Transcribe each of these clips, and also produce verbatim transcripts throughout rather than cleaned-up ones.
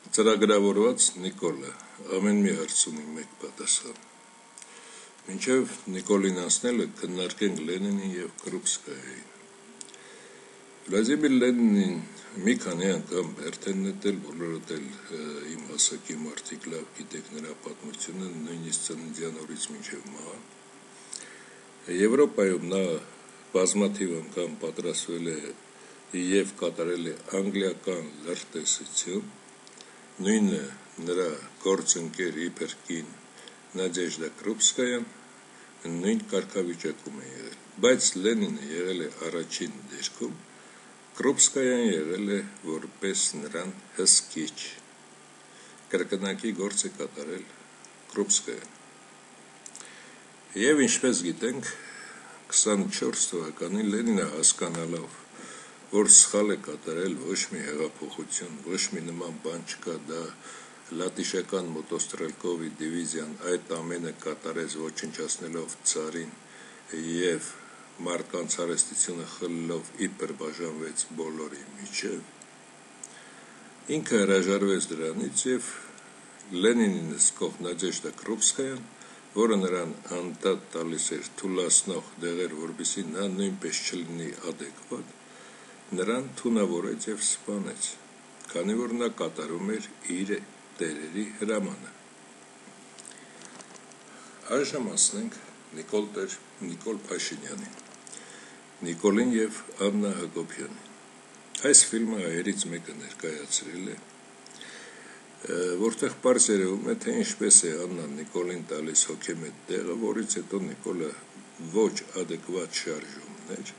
Ծրագրավորված Նիկոլը ամեն մի հարց ունի մեկ պատասխան։ Մինչև Նիկոլին անցնելը քննարկենք Լենինին եւ Կրուպսկայային։ Վլադիմիր Լենինին մի քանի անգամ հերթեն նետել, բոլորդ էլ իմ հասակի մարդիկ լավ գիտեք նրա պատմությունը, նույնիսկ ծննդյան օրից մինչև մահ։ Եվրոպայում նա բազմաթիվ անգամ պատրաստվել է եւ կատարել է անգլիական լրտեսություն, նույնը նրա գործընկեր իբր կին Նադեժդա Կրուպսկայան նույն կարգավիճակում է եղել, բայց Լենինը եղել է առաջին դերքում, Կրուպսկայան եղել է որպես նրան հսկիչ, կրկնակի գործ է կատարել Կրուպսկայան։ Եվ ինչպես գիտենք, քսանչորս թվականին Լենինը հասկանալով, որ սխալ է կատարել, ոչ մի հեղափոխություն, ոչ մի նման բան չկա, դա լատիշական մոտոստրելկովի դիվիզիան այդ ամենը կատարեց ոչնչացնելով ցարին եւ մարդկանց հարստությունը խլելով իբր բաժանվեց բոլորի միջև, ինքը հրաժարվեց դրանից եւ Լենինին հսկող Նադեժդա Կրուպսկայան, որը նրան անդադ տալիս էր թուլացնող դեղեր, որպեսզի նա նույնպես չլինի adekvat, նրան թունավորեց եւ սպանեց, քանի որ նա կատարում էր իր տերերի հրամանը։ Այժմ ասենք Նիկոլ տեր Նիկոլ Փաշինյանին, Նիկոլին եւ Աննա Հակոբյանին։ Այս ֆիլմը հայերից մեկը ներկայացրել է, որտեղ պարզ երևում է, թե ինչպես է Աննան Նիկոլին տալիս հոգեմետ տեղը, որից հետո Նիկոլը ոչ adekvat շարժումներ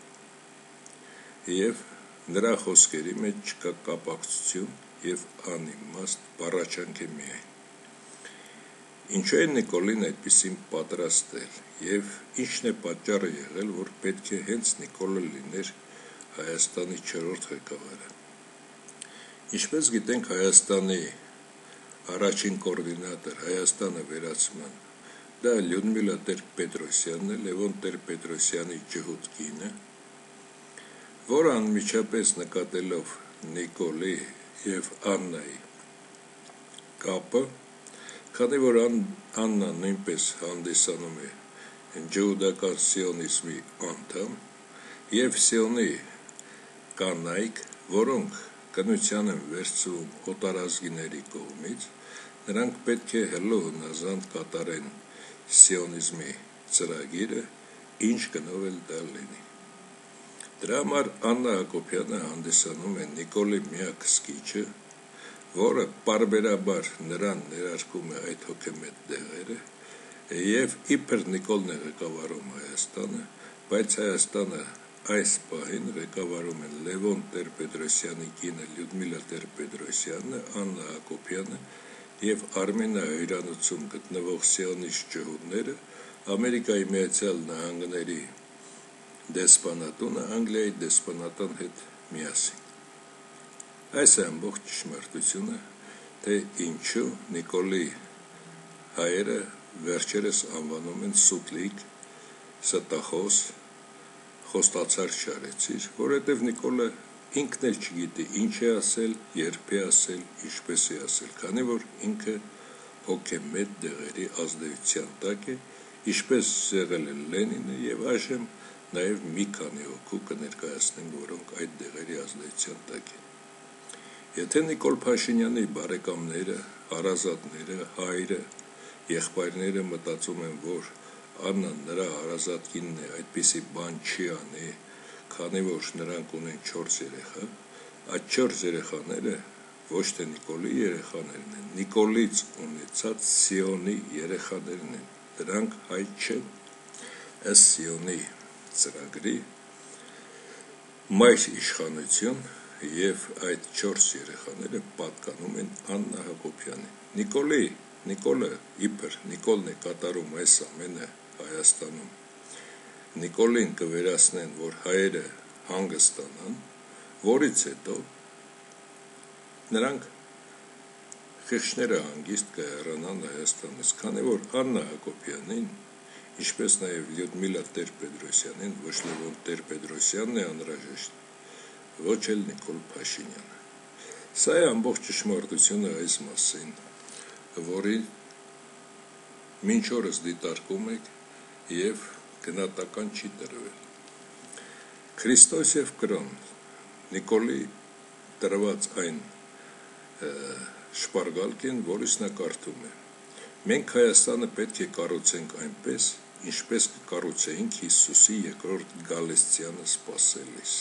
եւ նրա խոսքերի մեջ չկա կապակցություն եւ անիմաստ բառաչանք է միայն։ Ինչու է Նիկոլին այդպեսին պատրաստել եւ ինչն է պատճառը եղել, որ պետք է հենց Նիկոլը լիներ Հայաստանի չորրորդ ղեկավարը։ Ինչպես գիտենք, Հայաստանի առաջին կոորդինատոր Հայաստանը վերացման դա Լյուդմիլա Տեր-Պետրոսյանն է, Լևոն Տեր-Պետրոսյանի ջհուդ կինը, որը անմիջապես նկատելով Նիկոլի եւ Աննայի կապը, քանի որ Աննան նույնպես հանդիսանում է ջհուդական սիոնիզմի անդամ եւ սիոնի կանայք, որոնք կնության են վերցվում օտարազգիների կողմից, նրանք պետք է հլո հնազանդ կատարեն սիոնիզմի ծրագիրը, ինչ գնով էլ դա լինի։ Դրա համար Աննա Հակոբյանը հանդիսանում է Նիկոլի միակ հսկիչը, որը պարբերաբար նրան ներարկում է այդ հոգեմետ դեղերը եւ իբր Նիկոլն է ղեկավարում Հայաստանը, բայց Հայաստանը այս պահին ղեկավարում են Լևոն Տեր-Պետրոսյանի կինը Լյուդմիլա Տեր-Պետրոսյանը, Աննա Հակոբյանը եւ Արմենիա հյուրանոցում գտնվող սիոնիստ ջհուդները, Ամերիկայի Միացյալ Նահանգների դեսպանատունը Անգլիայի դեսպանատան հետ միասին։ Այս է ամբողջ ճշմարտությունը, թե ինչու Նիկոլի հայերը վերջերս անվանում են սուտլիկ, ստախոս, խոստացար չարեցիր, որովհետև Նիկոլը ինքն էլ չգիտի ինչ է ասել, երբ է ասել, ինչպես է ասել, քանի որ ինքը հոգեմետ դեղերի ազդեցության տակ է, ինչպես եղել է Լենինը եւ այժմ նաեւ մի քանի հոգու կներկայացնենք, որոնք այդ դեղերի ազդեցության տակ են։ Եթե Նիկոլ Փաշինյանի բարեկամները, հարազատները, հայրը, եղբայրները մտածում են, որ Աննան նրա հարազատ կինն է, այդպիսի բան չի անի, քանի որ նրանք ունեն չորս երեխա, այդ չորս երեխաները ոչ թե Նիկոլի երեխաներն են, Նիկոլից ունեցած սիոնի երեխաներն են, դրանք հայ չեն, ըստ սիոնի ծրագրի մայր իշխանություն եւ այդ չորս երեխաները պատկանում են Աննա Հակոբյանին։ Նիկոլի, Նիկոլը իբր Նիկոլն է կատարում այս ամենը Հայաստանում, Նիկոլին կվերացնեն, որ հայերը հանգստանան, որից հետո նրանք խիղճները հանգիստ կհեռանան Հայաստանից, քանի որ Աննա Հակոբյանին, ինչպես նաև Լյուդմիլա Տեր-Պետրոսյանին, ոչ Լևոն Տեր-Պետրոսյանն է անհրաժեշտ, ոչ էլ Նիկոլ Փաշինյանը։ Սա է ամբողջ ճշմարտությունը այս մասին, որի մինչ օրս դիտարկում եք և գնահատական չի տրվել։ Քրիստոս և կրոն Նիկոլի տրված այն շպարգալքին, որից նա կարդում է. մենք Հայաստանը պետք է կառուցենք այնպես, ինչպես կկառուցեինք Հիսուսի երկրորդ գալստյանը սպասելիս։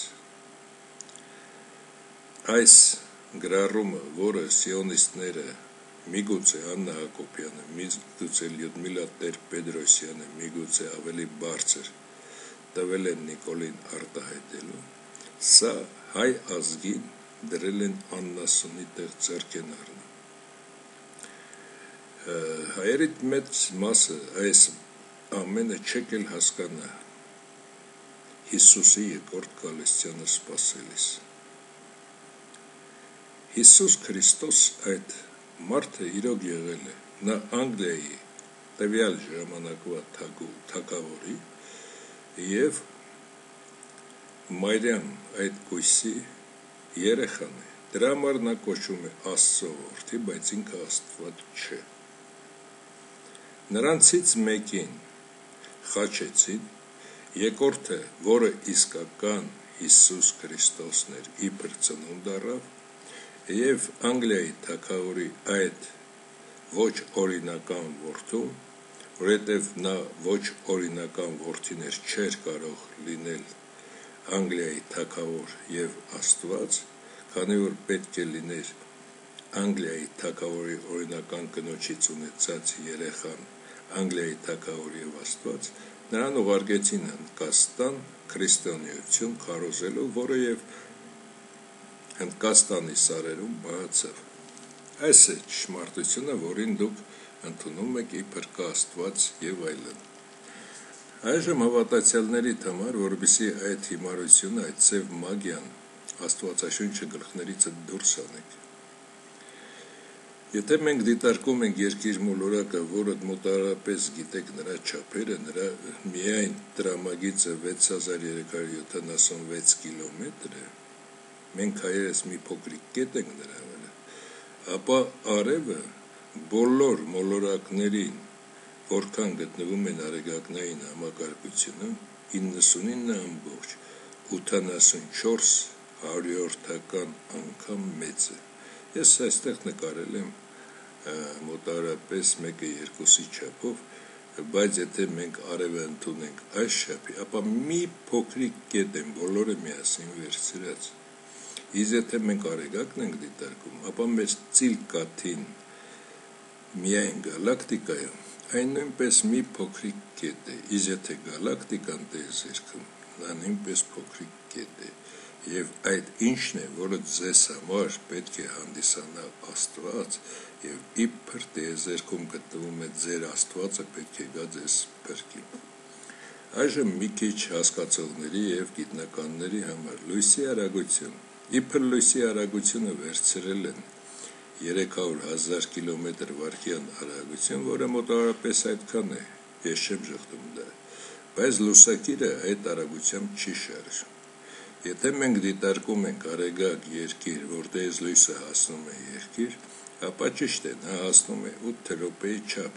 Այս գրառումը, որը սիոնիստները, միգուցե Աննա Հակոբյանը, միգուցե Լյուդմիլա Տեր-Պետրոսյանը, միգուցե ավելի բարձր տվել են Նիկոլին արտահայտելու, սա հայ ազգին դրել են աննասունի տեղ ձեռք են առնում։ Հայերիդ մեծ մասը այս ամենը չեք էլ հասկանա Հիսուսի երկրորդ գալստյանը սպասելիս։ Հիսուս Քրիստոս այդ մարդը իրոք եղել է, նա Անգլիայի տվյալ ժամանակվա թագավորի և Մարիամ այդ կույսի երեխան է, դրա համար նա կոչվում է Աստծո որդի, բայց ինքը Աստված չէ։ Նրանցից մեկին խաչեցին, երկրորդը, որը իսկական Հիսուս Քրիստոսն էր, իբր ծնունդ առավ, և Անգլիայի թագավորի այդ ոչ օրինական որդուն, որովհետև նա ոչ օրինական որդին էր, չէր կարող լինել Անգլիայի թագավոր և Աստված, քանի որ պետք է լիներ Անգլիայի թագավորի օրինական կնոջից ունեցած երեխան Անգլիայի թագավոր և Աստված, նրան ուղարկեցին Հնդկաստան քրիստոնեություն քարոզելու, որը և Հնդկաստանի սարերում բացավ։ Այս է ճշմարտությունը, որին դուք ընդունում եք իբր կա Աստված և այլն։ Այժմ հավատացյալներիդ համար, որպեսզի այդ հիմարությունը, այդ սև մագիան Աստվածաշունչը գլխներիցդ դուրս անեք։ Եթե մենք դիտարկում ենք երկիր մոլորակը, որը մոտավորապես գիտեք նրա չափերը, նրա միայն տրամագիծը վեց հազար երեք հարյուր յոթանասունվեց կիլոմետր է, մենք հայերս մի փոքրիկ կետ ենք նրա վրա, ապա արևը բոլոր մոլորակներին, որքան գտնվում են արեգակնային համակարգությունում, իննսունինը ամբողջ ութանասունչորս հարյուրորդական անգամ մեծ է։ Ես այստեղ նկարել եմ մոտավորապես մեկը երկուսի չափով, բայց եթե մենք արևը ընդունենք այս չափի, ապա մի փոքրիկ կետ են բոլորը միասին վերցրած։ Իսկ եթե մենք արեգակն ենք դիտարկում, ապա մեր Ծիլկաթին միայն գալակտիկայում այն նույնպես մի փոքրիկ կետ է, իսկ եթե գալակտիկան տիեզերքում, նա նույնպես փոքրիկ կետ է, և այդ ինչն է, որը ձեզ համար պետք է հանդիսանա Աստված, և իբր տիեզերքում գտնվում է ձեր Աստվածը, պետք է գա ձեզ փրկի։ Այժմ մի քիչ հասկացողների և գիտնականների համար լույսի արագություն, իբր լույսի արագությունը վերցրել են երեք հարյուր հազար կիլոմետր վայրկյան արագություն, որը մոտավորապես այդքան է, ես չեմ ժխտում դա, բայց լուսակիրը այդ արագությամբ չի շարժում։ Եթե մենք դիտարկում ենք արեգակ երկիր, որտեղից լույսը հասնում է երկիր, ապա ճիշտ է, նա հասնում է ութ րոպեի չափ,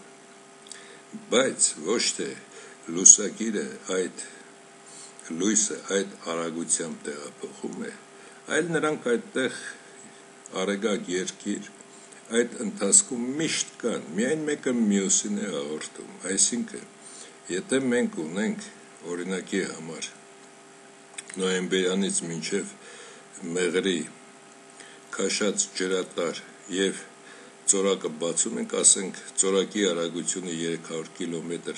բայց ոչ թե լուսակիրը այդ լույսը այդ արագությամբ տեղափոխում է, այլ նրանք այդտեղ արեգակ երկիր այդ ընթացքում միշտ կան, միայն մեկը մյուսին է հաղորդում, այսինքն, եթե մենք ունենք օրինակի համար նոյեմբերյանից մինչև մեղրի քաշած ջրատար և ծորակը բացում ենք, ասենք ծորակի արագությունը երեք հարյուր կիլոմետր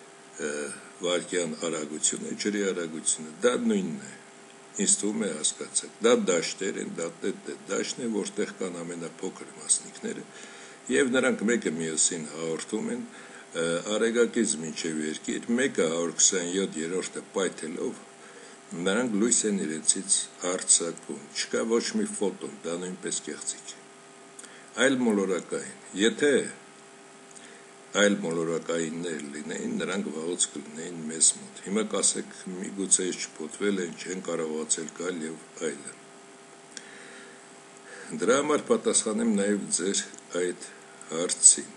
վայրկյան արագություն է, ջրի արագությունը, դա նույնն է, ինձ թվում է հասկացեք, դա դաշտեր են, դա դաշտն է, որտեղ կան ամենափոքր մասնիկները, և նրանք մեկը մյուսին հաղորդում են արեգակից մինչև երկիր, մեկը հարյուր քսանյոթ երրորդը պայթելով, նրանք լույս են իրենցից արձակում, չկա ոչ մի ֆոտոն, դա նույնպես կեղծիք է։ Այլ մոլորակային, եթե այլ մոլորակայիններ լինեին, նրանք վաղուց կլինեին մեզ մոտ։ Հիմա կասեք, միգուցե չփոթվել են, չեն կարողացել գալ և այլն։ Դրա համար պատասխանեմ նաև ձեր այդ հարցին։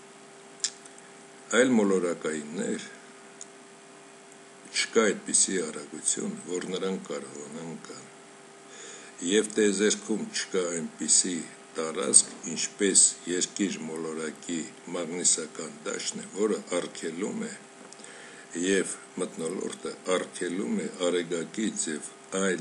Այլ մոլորակայիններ չկա այդպիսի արագություն, որ նրանք կարողանան գան։ Եվ տիեզերքում չկա այնպիսի տարածք, ինչպես երկիր մոլորակի մագնիսական դաշտն է, որը արգելում է եւ մթնոլորտը արգելում է արեգակից եւ այլ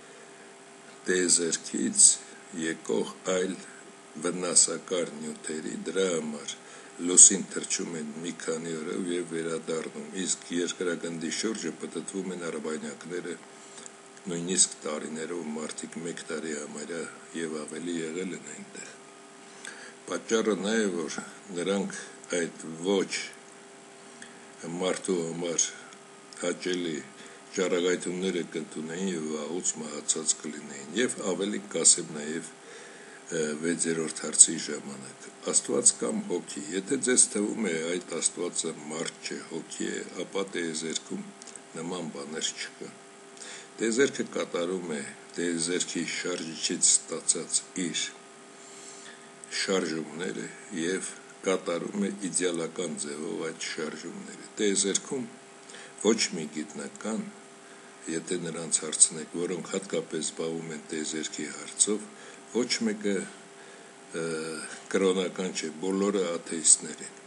տիեզերքից եկող այլ վնասակար նյութերի, դրա համար լուսին թռչում են մի քանի օրով եւ վերադառնում, իսկ երկրագնդի շուրջը պտտվում են արբանյակները, նույնիսկ տարիներով մարդիկ մեկ տարի համարյա եւ ավելի եղել են այնտեղ։ Պատճառը նա է, որ նրանք այդ ոչ մարդու համար հաճելի ճառագայթումները կընդունեին եւ վաղուց մահացած կլինեին։ Եվ ավելի կասեմ նաեւ վեցերորդ հարցի ժամանակ Աստված կամ հոգի, եթե ձեզ թվում է այդ Աստվածը մարդ չէ, հոգի է, ապա տիեզերքում նման բաներ չկա։ Տիեզերքը կատարում է տիեզերքի շարժիչից ստացած իր շարժումները եւ կատարում է իդեալական ձևով այդ շարժումները։ Տիեզերքում ոչ մի գիտնական, եթե նրանց հարցնեք, որոնք հատկապես զբաղվում են տիեզերքի հարցով, ոչ մեկը կրոնական չէ, բոլորը աթեիստներ են։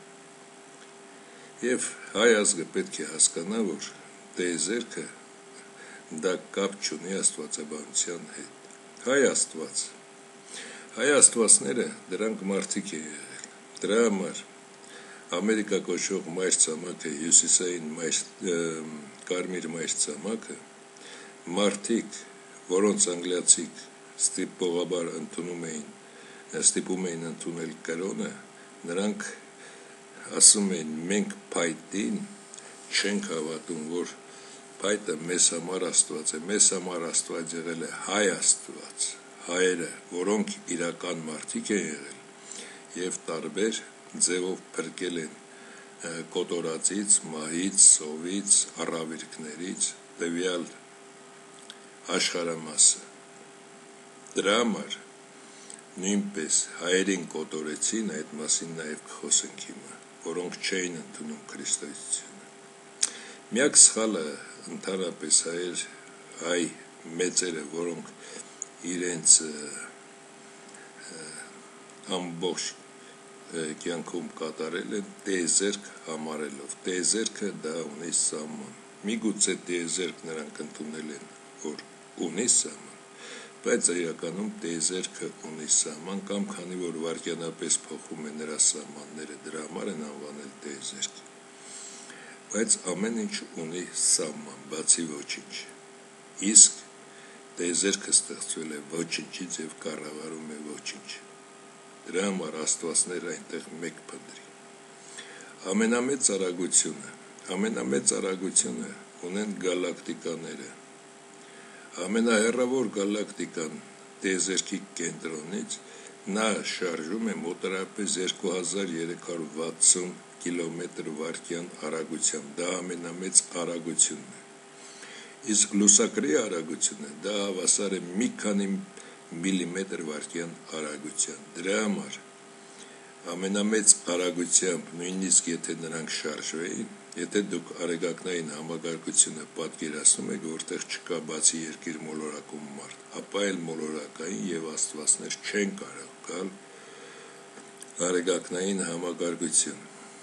Եվ հայ ազգը պետք է հասկանա, որ տիեզերքը դա կապ չունի աստվածաբանության հետ։ Հայ Աստված, հայ աստվածները դրանք մարդիկ են եղել։ Դրա համար Ամերիկա կոչվող մայր ցամաքը, հյուսիսային մայր կարմիր մայր ցամաքը, մարդիկ, որոնց անգլիացիք ստիպողաբար ընդունում էին, ստիպում էին ընդունել կրոնը, նրանք ասում են, մենք փայտին չենք հավատում, որ փայտը մեզ համար Աստված է, մեզ համար Աստված եղել է հայ Աստված, հայերը, որոնք իրական մարդիկ են եղել եւ տարբեր ձևով փրկել են կոտորածից, մահից, սովից, առավիրքներից տվյալ աշխարհամասը։ Դրա համար նույնպես հայերին կոտորեցին, այդ մասին նաեւ կխոսենք հիմա, որոնք չէին ընդունում քրիստոսությունը։ Միակ սխալը ընդհանրապես հայեր, հայ մեծերը, որոնք իրենց ամբողջ կյանքում կատարել են տիեզերք համարելով։ Տիեզերքը դա ունի սահման։ Միգուցե տիեզերք նրանք ընդունել են, որ ունի սահման, բայց իրականում տիեզերքը ունի սահման, կամ քանի որ վայրկյանապես փոխում է նրա սահմանները, դրա համար են անվանել տիեզերք։ Բայց ամեն ինչ ունի սահման, բացի ոչինչ։ Իսկ տիեզերքը ստեղծվել է ոչինչից եւ կառավարում է ոչինչ։ Դրա համար աստվածները այնտեղ մեկ փնտրի։ Ամենամեծ արագությունը, ամենամեծ արագությունը ունեն գալակտիկաները։ Ամենահեռավոր գալակտիկան տիեզերքի կենտրոնից նա շարժում է մոտավորապես երկու հազար երեք հարյուր վաթսուն կիլոմետր վայրկյան արագությամբ, դա ամենամեծ արագությունն է։ Իսկ լուսակրի արագությունը դա հավասար է մի քանի միլիմետր վայրկյան արագության։ Դրա համար ամենամեծ արագությամբ, նույնիսկ եթե նրանք շարժվեին, եթե դուք արեգակնային համագարկությունը պատկերացնում եք, որտեղ չկա բացի երկիր մոլորակում մարդ, ապա այլ մոլորակային եւ աստվածներ չեն կարող գալ արեգակնային համագարկություն։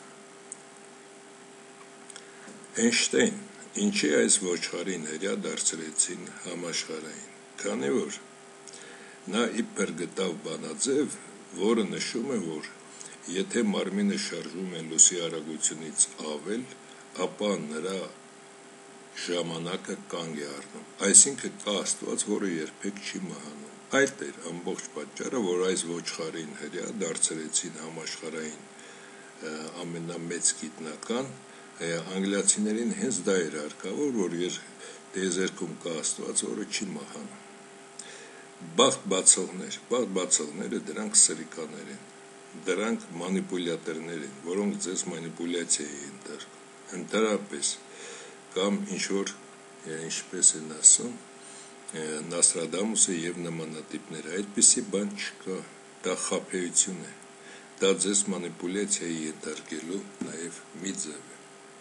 Էյնշտեյն ինչի այս ոչխարին հրյա դարձրեցին համաշխարհային, քանի որ նա իբր գտավ բանաձև, որը նշում է, որ եթե մարմինը շարժվում է լուսի արագությունից ավել, ապա նրա ժամանակը կանգ է առնում։ Այսինքն կա Աստված, որը երբեք չի մահանում։ Այդ էր ամբողջ պատճառը, որ այս ոչխարին հրյա դարձրեցին համաշխարհային ամենամեծ գիտնական, անգլիացիներին հենց դա էր հարկավոր, որ տիեզերքում կա Աստված, որը չի մահանում։ Բախտ բացողներ, բախտ բացողները դրանք սրիկաներ են, դրանք մանիպուլյատորներ են, որոնք ձեզ մանիպուլյացիա են ընդհանրապես, կամ ինչ-որ, ինչպես են ասում, Նաստրադամուսը եւ նմանատիպները, այդպիսի բան չկա, դա խաբեություն է, դա ձեզ մանիպուլյացիայի ենթարկելու նաեւ մի ձև է։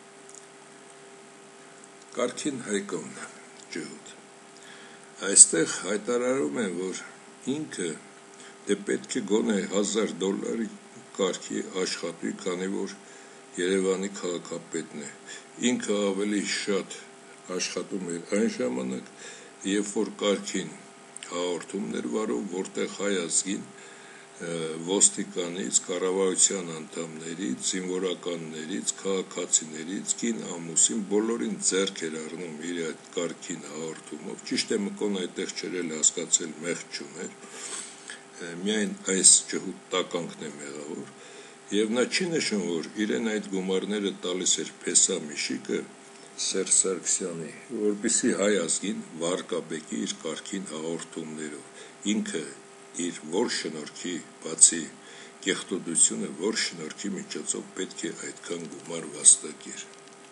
Կարգին Հայկովն ջհուդ այստեղ հայտարարում է, որ ինքը դե պետք է գոնե հազար դոլարի կարգի աշխատի, քանի որ Երևանի քաղաքապետն է, ինքը ավելի շատ աշխատում էր այն ժամանակ, երբ որ կարգին հաղորդումներ վարում, որտեղ հայ ազգին ոստիկանից, կառավարության անդամներից, զինվորականներից, քաղաքացիներից, կին ամուսին բոլորին ձեռք էր առնում իր այդ կարգին հաղորդումով, ճիշտ է Մկոն այդտեղ չէր էլ հասկացել, մեղք չուներ, միայն այս ջհուդ տականքն է մեղավոր, եւ նա չի նշում, որ իրեն այդ գումարները տալիս էր Փեսա Միշիկը Սերժ Սարգսյանի, որպեսզի հայ ազգին վարկաբեկի իր կարգին հաղորդումներով, ինքը իր որ շնորհքի, բացի կեղտոտությունը, որ շնորհքի միջոցով պետք է այդքան գումար վաստակեր։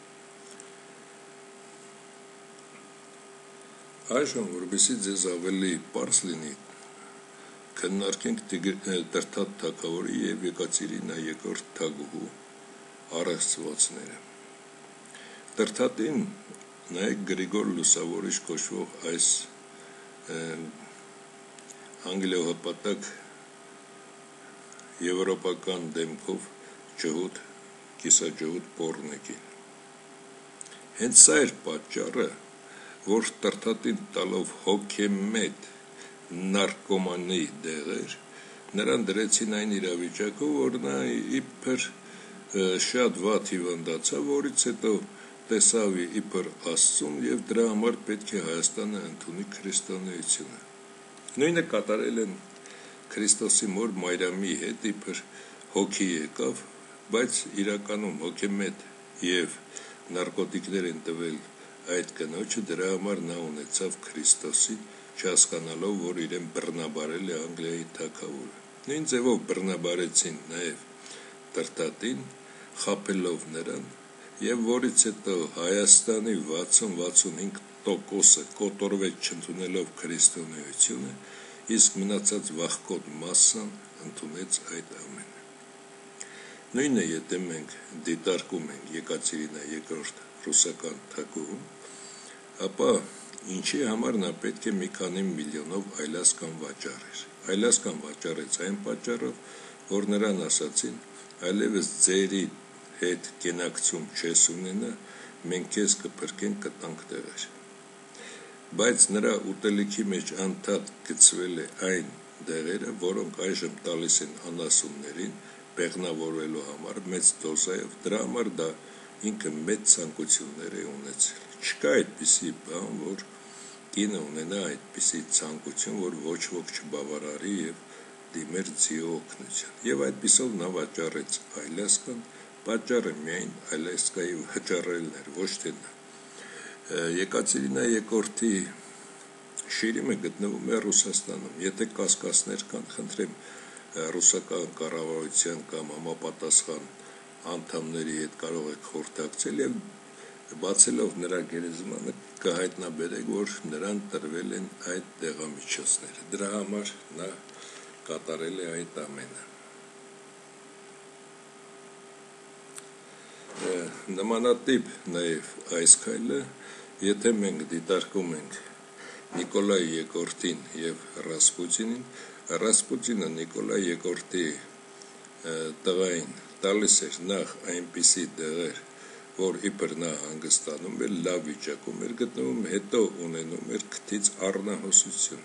Այժմ, որպեսզի ձեզ ավելի պարզ լինի, քննարկենք Տրթատ թագավորի եւ Եկատերինա երկրորդ թագուհու առեղծվածները։ Տրթատին նայեք Գրիգոր Լուսավորիչ կոչվող այս անգլիոհպատակ եվրոպական դեմքով ջհուդ, կիսաջհուդ պոռնիկին։ Հենց սա էր պատճառը, որ Տրթատին տալով հոգեմետ նարկոմանի դեղեր, նրան դրեցին այն իրավիճակով, որ նա իբր շատ վատ հիվանդացավ, որից հետո տեսավ իբր Աստծուն եւ դրա համար պետք է Հայաստանը ընդունի քրիստոնեությունը։ Նույնը կատարել են Քրիստոսի մոր Մարիամի հետ, իբր հոգի եկավ, բայց իրականում հոգեմետ եւ նարկոտիկներ են տվել այդ կնոջը, դրա համար նա ունեցավ Քրիստոսին, չհասկանալով, որ իրեն բռնաբարել է Անգլիայի թագավորը։ Նույն ձևով բռնաբարեցին նաև Տրթատին, խաբելով նրան, եւ որից հետո Հայաստանի վաթսուն-վաթսունհինգ տոկոսը կոտորվեց չընդունելով քրիստոնեությունը, իսկ մնացած վախկոտ մասսան ընդունեց այդ ամենը։ Նույնը եթե մենք դիտարկում ենք Եկատերինա երկրորդ ռուսական թագուհուն, ապա ինչի համար նա պետք է մի քանի միլիոնով այլասկան վաճառեր։ Այլասկան վաճառեց այն պատճառով, որ նրան ասացին, այլևս ձերի հետ կենակցում չես ունենա, մենք քեզ կփրկենք, կտանք տեղեր։ Բայց նրա ուտելիքի մեջ անդադ գցվել է այն դեղերը, որոնք այժմ տալիս են անասուններին բեղնավորելու համար մեծ դոզայով, դրա համար դա ինքը մեծ ցանկություններ է ունեցել։ Չկա այդպիսի բան, որ կինը ունենա այդպիսի ցանկություն, որ ոչ ոք չբավարարի եւ դիմեր ձիու օգնության։ Եվ այդպիսով նա վաճառեց այլասկան, պատճառը միայն այլասկայի վաճառելն էր, ոչ թե նա։ Եկատերինա երկրորդի շիրիմը գտնվում է Ռուսաստանում։ Եթե կասկածներ կան, խնդրեմ ռուսական կառավարության կամ համապատասխան անդամների հետ կարող եք խորհրդակցել եւ բացելով նրա գերեզմանը կհայտնաբերեք, որ նրան տրվել են այդ դեղամիջոցները։ Դրա համար նա կատարել է այդ ամենը։ Նմանատիպ նաև այս քայլը, եթե մենք դիտարկում ենք Նիկոլայ երկրորդին եւ Ռասպուտինին, Ռասպուտինը Նիկոլայ երկրորդի տղային տալիս էր նախ այնպիսի դեղեր, որ իբր նա հանգստանում էր, լավ վիճակում էր գտնվում, հետո ունենում էր քթից առնահոսություն։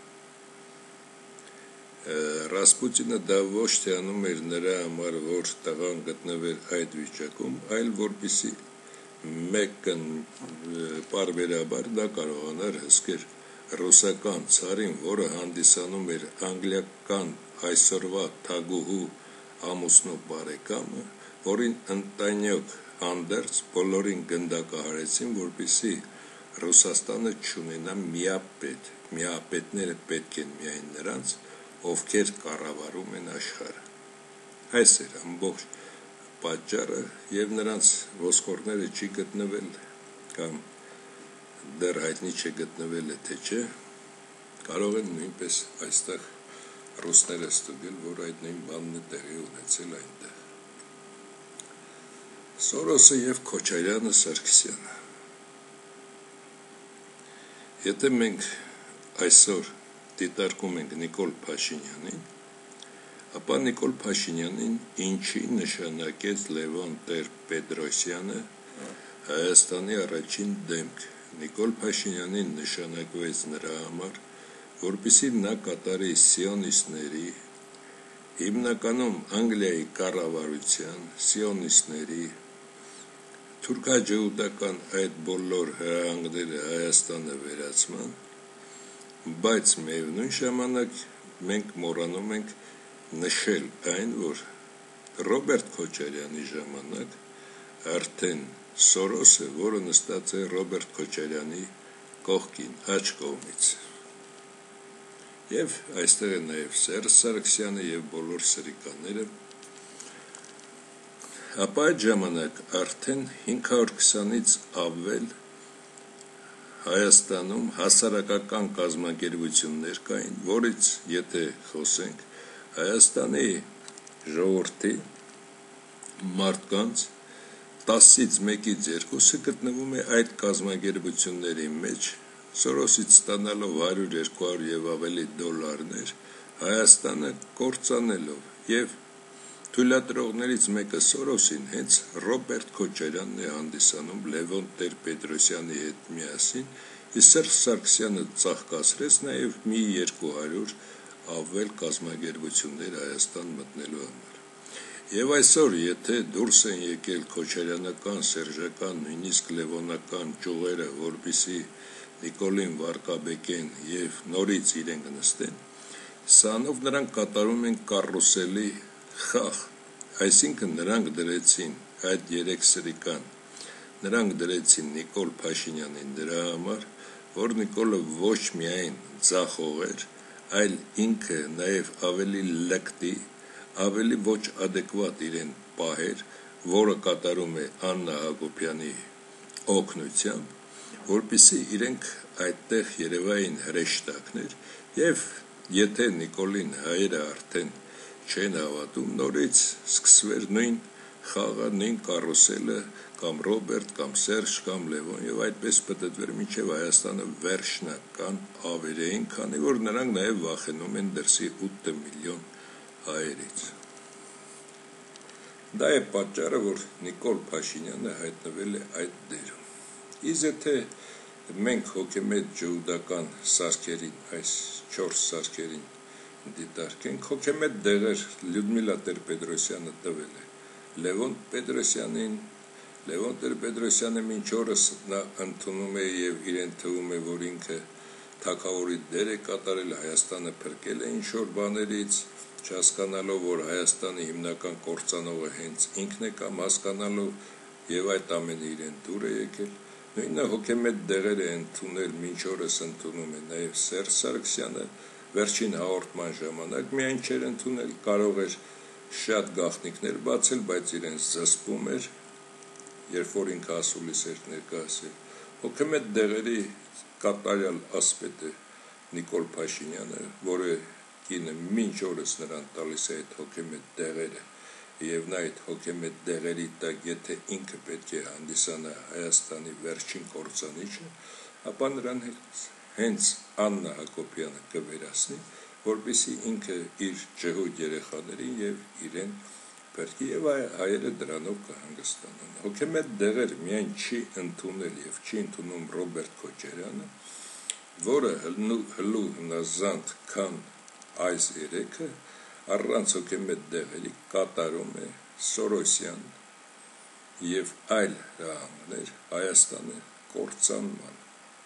Ռասպուտինը դա ոչ թե անում էր նրա համար, որ տղան գտնվեր այդ վիճակում, այլ որպեսզի մեկն պարբերաբար դա կարողանար հսկեր ռուսական ցարին, որը հանդիսանում էր անգլիական այսօրվա թագուհու ամուսնու բարեկամը, որին ընտանյոք հանդերձ բոլորին գնդակահարեցին, որպեսզի Ռուսաստանը չունենա միապետ, միապետները պետք են միայն նրանց, ովքեր կառավարում են աշխարհը։ Այս էր ամբողջ պատճառը եւ նրանց ոսկորները չի գտնվել կամ դեռ հայտնի չէ գտնվել է թե չէ, կարող են նույնպես այստեղ ռուսները ստուգել, որ այդ նույն բանն է տեղի ունեցել այնտեղ։ Սորոսը և Քոչարյանը, Սարգսյանը։ Եթե մենք այսօր դիտարկում ենք Նիկոլ Փաշինյանին, ապա Նիկոլ Փաշինյանին ինչի նշանակեց Լևոն Տեր-Պետրոսյանը Հայաստանի առաջին դեմք։ Նիկոլ Փաշինյանին նշանակվեց նրա համար, որպեսզի նա կատարի սիոնիստների, հիմնականում Անգլիայի կառավարության, սիոնիստների, թուրքաջհուդական այդ բոլոր հրահանգները Հայաստանը վերացման, բայց միևնույն ժամանակ մենք մոռանում ենք նշել այն, որ Ռոբերտ Քոչարյանի ժամանակ արդեն Սորոսը, որը նստած է Ռոբերտ Քոչարյանի կողքին, աջ կողմից, և այստեղ է նաև Սերժ Սարգսյանը և բոլոր սրիկաները, ապա այդ ժամանակ արդեն հինգ հարյուր քսանից ավել Հայաստանում հասարակական կազմակերպություններ կային, որից եթե խոսենք Հայաստանի ժողովրդի մարդկանց տասից մեկից երկուսը գտնվում է այդ կազմակերպությունների մեջ, Սորոսից ստանալով հարյուր երկու հարյուր և ավելի դոլարներ, Հայաստանը կործանելով և թույլատրողներից մեկը Սորոսին հենց Ռոբերտ Քոչարյանն է հանդիսանում Լևոն Տեր-Պետրոսյանի հետ միասին, իսկ Սերժ Սարգսյանը ծաղկացրեց նաև մի երկու հարյուր ավել կազմակերպություններ Հայաստան մտնելու համար։ Եվ այսօր, եթե դուրս են եկել քոչարյանական, սերժական, նույնիսկ լևոնական ճյուղերը, որպեսզի Նիկոլին վարկաբեկեն և նորից իրենք նստեն, սրանով նրանք կատարում են կառուսելի խաղ, այսինքն նրանք դրեցին այդ երեք սրիկան, նրանք դրեցին Նիկոլ Փաշինյանին դրա համար, որ Նիկոլը ոչ միայն ձախող էր, այլ ինքը նաև ավելի լկտի, ավելի ոչ ադեկվատ իրեն պահեր, որը կատարում է Աննա Հակոբյանի օգնությամբ, որպեսզի իրենք այդտեղ երևային հրեշտակներ, և եթե Նիկոլին հայերը արդեն չեն հավատում, նորից սկսվեր նույն խաղը, նույն կառուսելը, կամ Ռոբերտ, կամ Սերժ, կամ Լևոն, և այդպես պտտվեր մինչև Հայաստանը վերջնական ավերեին, քանի որ նրանք նաև վախենում են դրսի ութ միլիոն հայերից։ Դա է պատճառը, որ Նիկոլ Փաշինյանը հայտնվել է այդ դերում։ Իսկ եթե մենք հոգեմետ ջհուդական սարքերին, այս չորս սարքերին դիտարկենք, հոգեմետ դեղեր Լյուդմիլա Տեր-Պետրոսյանը տվել է Լևոն Պետրոսյանին, Լևոն Տեր-Պետրոսյանը մինչ օրս նա ընդունում է և իրեն թվում է, որ ինքը թագավորի դեր է կատարել, Հայաստանը փրկել է ինչ-որ բաներից, չհասկանալով, որ Հայաստանի հիմնական կործանողը հենց ինքն է, կամ հասկանալով և այդ ամենը իրեն դուր է եկել, նույնը հոգեմետ դեղեր է ընդունել, մինչ օրս ընդունում է նաև Սերժ Սարգսյանը, վերջին հաղորդման ժամանակ միայն չէր ընդունել, կարող էր շատ գաղտնիքներ բացել, բայց իրեն զսպում էր, երբ որ ինքը ասուլիս էր ներկայացել։ Հոգեմետ դեղերի կատարյալ ասպետ է Նիկոլ Փաշինյանը, որը կինը մինչ օրս նրան տալիս է այդ հոգեմետ դեղերը, և նա այդ հոգեմետ դեղերի տակ, եթե ինքը պետք է հանդիսանա Հայաստանի վերջին կործանիչը, ապա նրան հենց Աննա Հակոբյանը կվերացնի, որպեսզի ինքը իր ջհուդ երեխաներին և իրեն փրկի, և հայերը դրանով կհանգստանան։ Հոգեմետ դեղեր միայն չի ընդունել և չի ընդունում Ռոբերտ Քոչարյանը, որը հլու հնազանդ, քան այս երեքը առանց հոգեմետ դեղերի կատարում է Սորոսյան և այլ հրահանգներ Հայաստանը կործանման։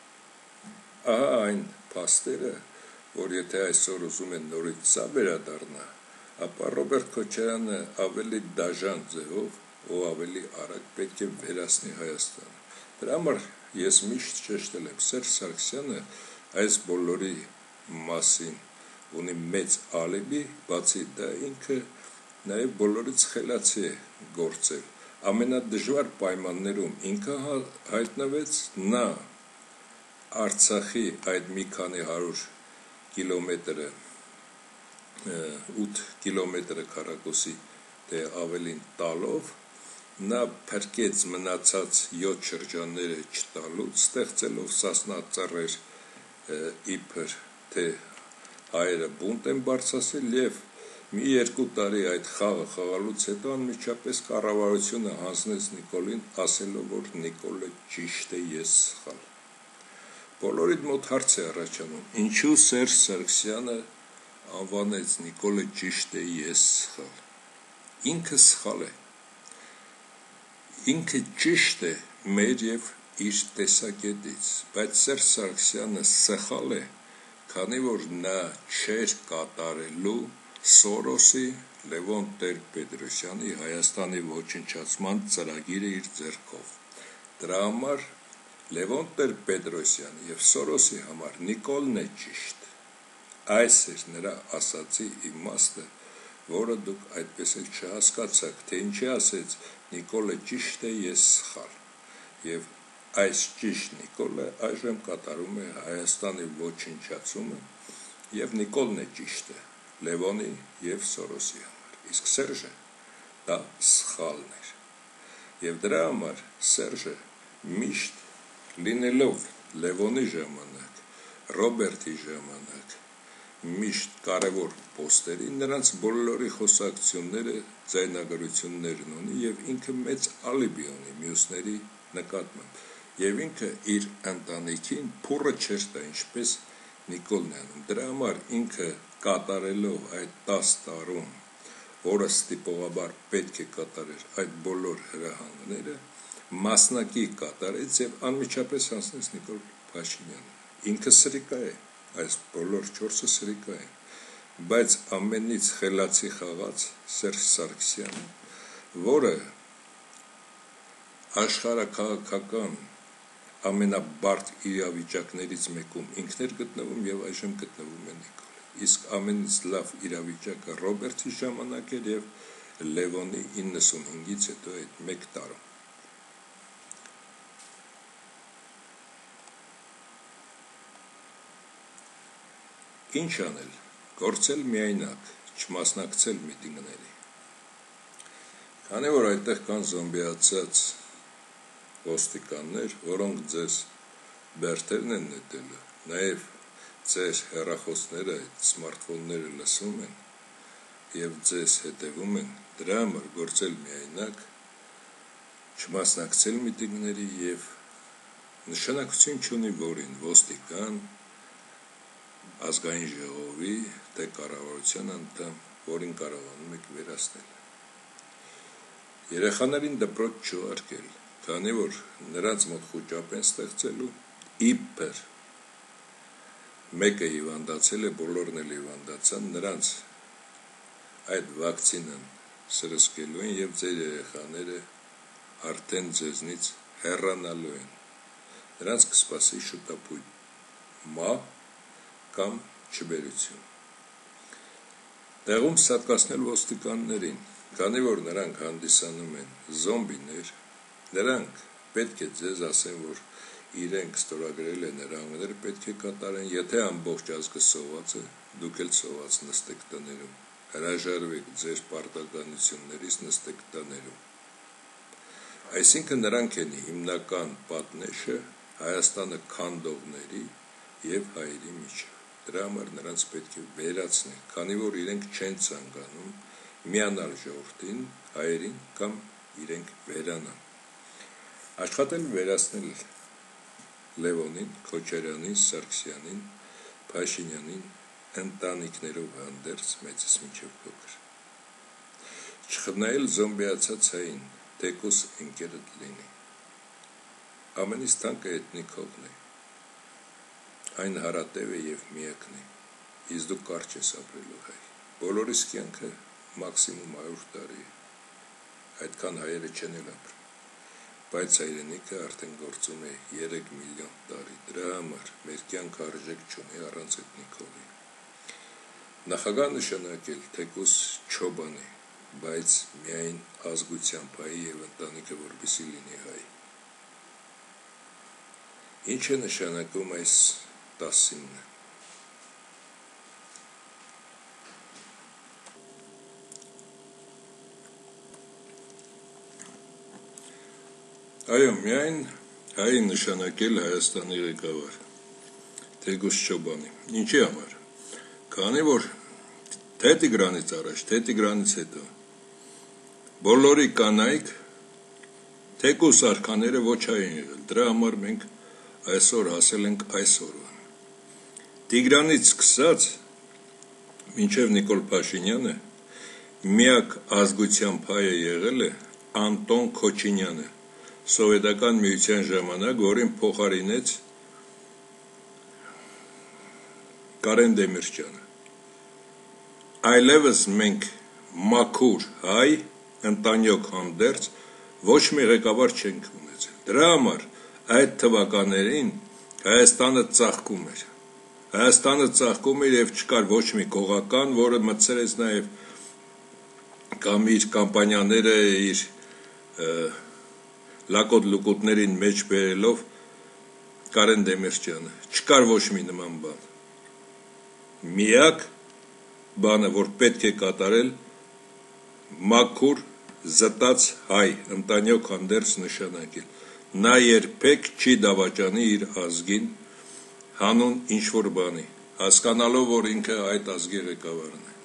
Ահա այն փաստերը, որ եթե այսօր ուզում են նորից սա վերադառնա, ապա Ռոբերտ Քոչարյանը ավելի դաժան ձևով ու ավելի արագ պետք է վերացնի Հայաստանը։ Դրա համար ես միշտ շեշտել եմ, Սերժ Սարգսյանը այս բոլորի մասին ունի մեծ ալիբի, բացի դա ինքը նաև բոլորից խելացի է գործել։ Ամենադժվար պայմաններում ինքը հայտնվեց, նա Արցախի այդ մի քանի հարյուր կիլոմետրը ութ կիլոմետրը քառակուսի թե ավելին տալով նա փրկեց մնացած յոթ շրջանները չտալուց, ստեղծելով Սասնա ծռեր իբր թե հայերը բունտ են բարձրացրել եւ մի երկու տարի այդ խաղը խաղալուց հետո անմիջապես կառավարությունը հանձնեց Նիկոլին, ասելով, որ Նիկոլը ճիշտ է, ես սխալ։ Բոլորիդ մոտ հարց է առաջանում, ինչու Սերժ Սարգսյանը անվանեց Նիկոլը ճիշտ է, ես սխալ։ Ինքը սխալ է։ Ինքը ճիշտ է մեր եւ իր տեսակետից, բայց Սերժ Սարգսյանը սխալ է, քանի որ նա չէր կատարելու Սորոսի, Լևոն Տեր-Պետրոսյանի Հայաստանի ոչնչացման ծրագիրը իր ձեռքով։ Դրա համար Լևոն Տեր-Պետրոսյանի եւ Սորոսի համար Նիկոլն է ճիշտ։ Այս էր նրա ասացի իմաստը, որը դուք այդպես էլ չհասկացաք, թե ինչի ասեց Նիկոլը ճիշտ է, ես սխալ։ Եվ այս ճիշտ Նիկոլը այժմ կատարում է Հայաստանի ոչնչացումը եւ Նիկոլն է ճիշտը Լևոնի եւ Սորոսի համար, իսկ Սերժը դա սխալն էր։ Եվ դրա համար Սերժը միշտ լինելով Լևոնի ժամանակ, Ռոբերտի ժամանակ, միշտ կարևոր պոստերի, նրանց բոլորի խոսակցությունները, ձայնագրություններն ունի եւ ինքը մեծ ալիբի ունի մյուսների նկատմամբ։ Եվ ինքը իր ընտանիքին փուրը չէր տա, ինչպես Նիկոլն է անում։ Դրա համար ինքը կատարելով այդ տասը տարում, որը ստիպողաբար պետք է կատարեր այդ բոլոր հրահանգները, մասնակի կատարեց եւ անմիջապես հանձնեց Նիկոլ Փաշինյանին։ Ինքը սրիկա է, այս բոլոր չորսը սրիկա է, բայց ամենից խելացի խաղաց Սերժ Սարգսյանը, որը աշխարհաքաղաքական ամենաբարդ իրավիճակներից մեկում ինքն էր գտնվում եւ այժմ գտնվում է Նիկոլը։ Իսկ ամենից լավ իրավիճակը Ռոբերտի ժամանակ էր եւ Լևոնի իննսունհինգից հետո այդ մեկ տարում։ Ինչ անել, գործել միայնակ, չմասնակցել միտինգների։ Քանի որ այդտեղ կան զոմբիացած ոստիկաններ, որոնք ձեզ բերդերն են նետելու, նաև ձեր հեռախոսները, այդ սմարթֆոնները լսում են եւ ձեզ հետևում են, դրա համար գործել միայնակ, չմասնակցել միտինգների եւ նշանակություն չունի որին ոստիկան, ազգային ժողովի, թե կառավարության անդամ, որին կարողանում եք վերացնել։ Երեխաներին դպրոց չուղարկել, քանի որ նրանց մոտ խուճապ են ստեղծելու, իբր մեկը հիվանդացել է, բոլորն էլ հիվանդացան, նրանց այդ վակցինան սրսկելու են եւ ձեր երեխաները արդեն ձեզնից հեռանալու են։ Նրանց կսպասի շուտապույտ մահ կամ չբերություն։ Տեղում սատկացնել ոստիկաններին, քանի որ նրանք հանդիսանում են զոմբիներ, նրանք պետք է ձեզ ասեն, որ իրենք ստորագրել են հրահանգներ, պետք է կատարեն, եթե ամբողջ ազգը սոված է, դուք էլ սոված նստեք տներում, հրաժարվեք ձեր պարտականություններից, նստեք տներում։ Այսինքն նրանք են հիմնական պատնեշը Հայաստանը քանդողների եւ հայերի միջև։ Դրա համար նրանց պետք է վերացնել, քանի որ իրենք չեն ցանկանում միանալ ժողովրդին, հայերին կամ իրենք վերանան։ Աշխատել վերացնել Լևոնին, Քոչարյանին, Սարգսյանին, Փաշինյանին ընտանիքներով հանդերձ մեծից մինչև փոքր։ Չխնայել զոմբիացած հային, թեկուս ընկերդ լինի։ Ամենից թանկը այդ Նիկոլն է։ Այն հարատև է եւ միակն է, իսկ դու կարճ ես ապրելու հայ։ Բոլորիս կյանքը մաքսիմում հարյուր տարի է, այդքան հայերը չեն էլ ապրում, բայց հայրենիքը արդեն գործում է երեք միլիոն տարի, դրա համար մեր կյանքը արժեք չունի առանց այդ Նիկոլի։ Նախագահ նշանակել թեկուս չոբան է, բայց միայն ազգությամբ հայ եւ ընտանիքը որպեսի լինի հայ։ Ինչ է նշանակում այս տասինը։ Այո, միայն հայ նշանակել Հայաստանի ղեկավար Թեկուզ Չոբանի։ Ինչի համար։ Քանի որ թե Տիգրանից առաջ, թե Տիգրանից հետո բոլորի կանայք թեկուզ արքաները ոչ հայ են եղել։ Դրա համար մենք այսօր հասել ենք այսօրվա։ Տիգրանից սկսած մինչև Նիկոլ Փաշինյանը միակ ազգությամբ հայը եղել է Անտոն Քոչինյանը, սովետական միության ժամանակ, որին փոխարինեց Կարեն Դեմիրճյանը։ Այլևս մենք մաքուր հայ, ընտանյոք հանդերձ ոչ մի ղեկավար չենք ունեցել։ Դրա համար այդ թվականներին Հայաստանը ծաղկում էր։ Հայաստանը ծաղկում էր եւ չկար ոչ մի գողական, որը մտցրեց նաեւ կամ իր կամպանիաները իր լակոտ լուկոտներին մեջ բերելով Կարեն Դեմիրճյանը։ Չկար ոչ մի նման բան։ Միակ բանը, որ պետք է կատարել մաքուր զտած հայ, ընտանյոք հանդերձ նշանակել։ Նա երբեք չի դավաճանի իր ազգին հանուն ինչ-որ բանի, հասկանալով, որ ինքը այդ ազգի ղեկավարն է։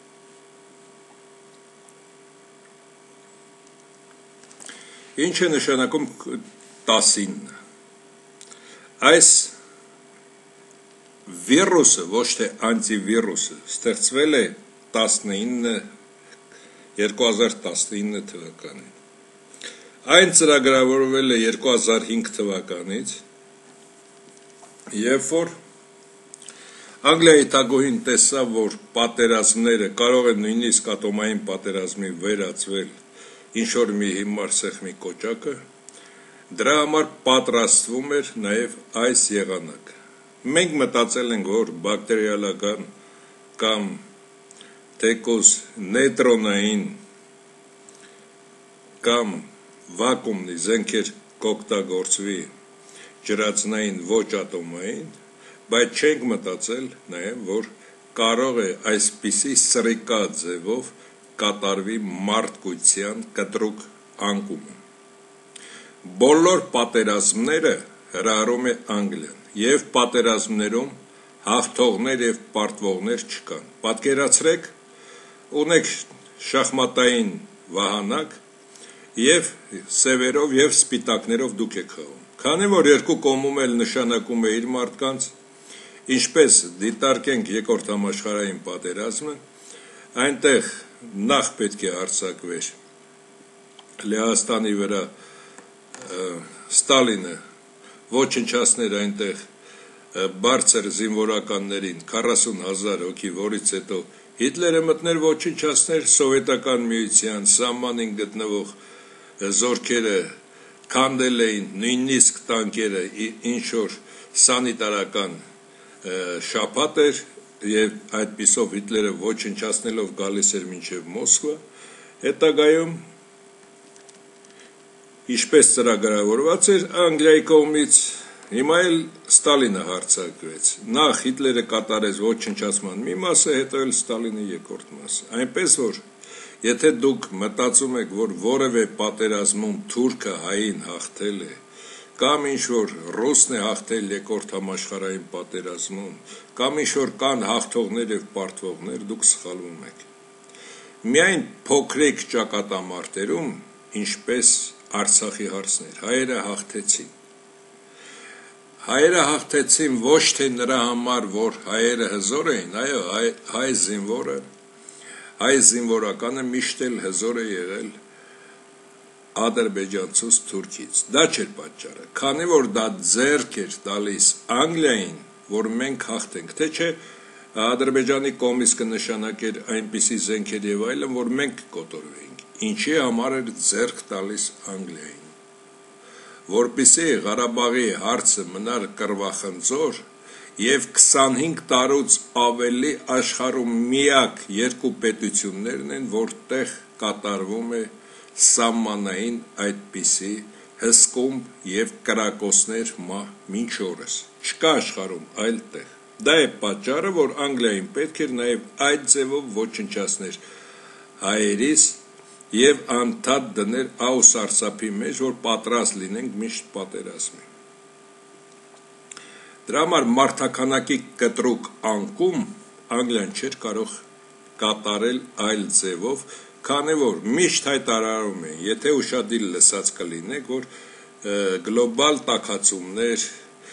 Ինչ է նշանակում տասինը։ Այս վիրուսը, ոչ թե անտիվիրուսը, ստեղծվել է երկու հազար տասնինը թվականին։ Այն ծրագրավորվել է երկու հազար հինգ թվականից, երբ որ Անգլիայի թագուհին տեսավ, որ պատերազմները կարող են նույնիսկ ատոմային պատերազմի վերածվել ինչ-որ մի հիմար սեղմի կոճակը, դրա համար պատրաստվում էր նաև այս եղանակը։ Մենք մտածել ենք, որ բակտերիալական կամ թեկուզ նեյտրոնային կամ վակուումնի զենքեր կօգտագործվի ջրածնային ոչ ատոմային, բայց չենք մտածել նաև, որ կարող է այսպիսի սրիկա ձևով կատարվի մարդկության կտրուկ անկումը։ Բոլոր պատերազմները հրահրում է Անգլիան, եւ պատերազմներում հաղթողներ եւ պարտվողներ չկան։ Պատկերացրեք, ունեք շախմատային վահանակ եւ սևերով եւ սպիտակներով դուք եք խաղում։ Քանի որ երկու կողմում էլ նշանակում է իր մարդկանց, ինչպես դիտարկենք երկրորդ համաշխարհային պատերազմը, այնտեղ նախ պետք է հարձակվեր Լեհաստանի վրա Ստալինը, ոչնչացներ այնտեղ բարձր զինվորականներին քառասուն հազար հոգի, որից հետո Հիտլերը մտներ ոչնչացներ սովետական միության սահմանին գտնվող զորքերը, քանդել էին նույնիսկ տանկերը, ինչ որ սանիտարական շաբաթ էր եւ այդպիսով Հիտլերը ոչնչացնելով գալիս էր մինչեւ Մոսկվա, հետագայում ինչպես ծրագրավորված էր Անգլիայի կողմից, հիմա էլ Ստալինը հարձակվեց։ Նախ Հիտլերը կատարեց ոչնչացման մի մասը, հետո էլ Ստալինը երկրորդ մասը։ Այնպես որ եթե դուք մտածում եք, որ որևէ պատերազմում թուրքը հային հաղթել է, կամ ինչ-որ ռուսն է հաղթել երկրորդ համաշխարհային պատերազմում, կամ ինչ-որ կան հաղթողներ եւ պարտվողներ, դուք սխալվում եք։ Միայն փոքրիկ ճակատամարտերում, ինչպես Արցախի հարցներ, հայերը հաղթեցին։ Հայերը հաղթեցին ոչ թե նրա համար, որ հայերը հզոր էին, այո, հայ, հայ զինվորը, հայ զինվորականը միշտ էլ հզոր է եղել ադրբեջանցուց թուրքից։ Դա չէր պատճառը, քանի որ դա ձեռք էր տալիս Անգլիային, որ մենք հաղթենք, թե չէ Ադրբեջանի կողմից կնշանակեր այնպիսի զենքեր եւ այլն, որ մենք կկոտորվեինք։ Ինչի համար էր ձեռք տալիս Անգլիային, որպեսզի Ղարաբաղի հարցը մնար կռվախնձոր եւ քսանհինգ տարուց ավելի աշխարհում միակ երկու պետություններն են, որտեղ կատարվում է սահմանային այդպիսի հսկումբ եւ կրակոցներ մինչ օրս։ Չկա աշխարհում այլ տեղ։ Դա է պատճառը, որ Անգլիային պետք էր նաեւ այդ ձևով ոչնչացներ հայերիս եւ անդադ դներ աղ սարսափի մեջ, որ պատրաստ լինենք միշտ պատերազմի։ Դրա համար մարդաքանակի կտրուկ անկում Անգլիան չէր կարող կատարել այլ ձևով, քանի որ միշտ հայտարարում են, եթե ուշադիր լսած կլինեք, որ գլոբալ տաքացումներ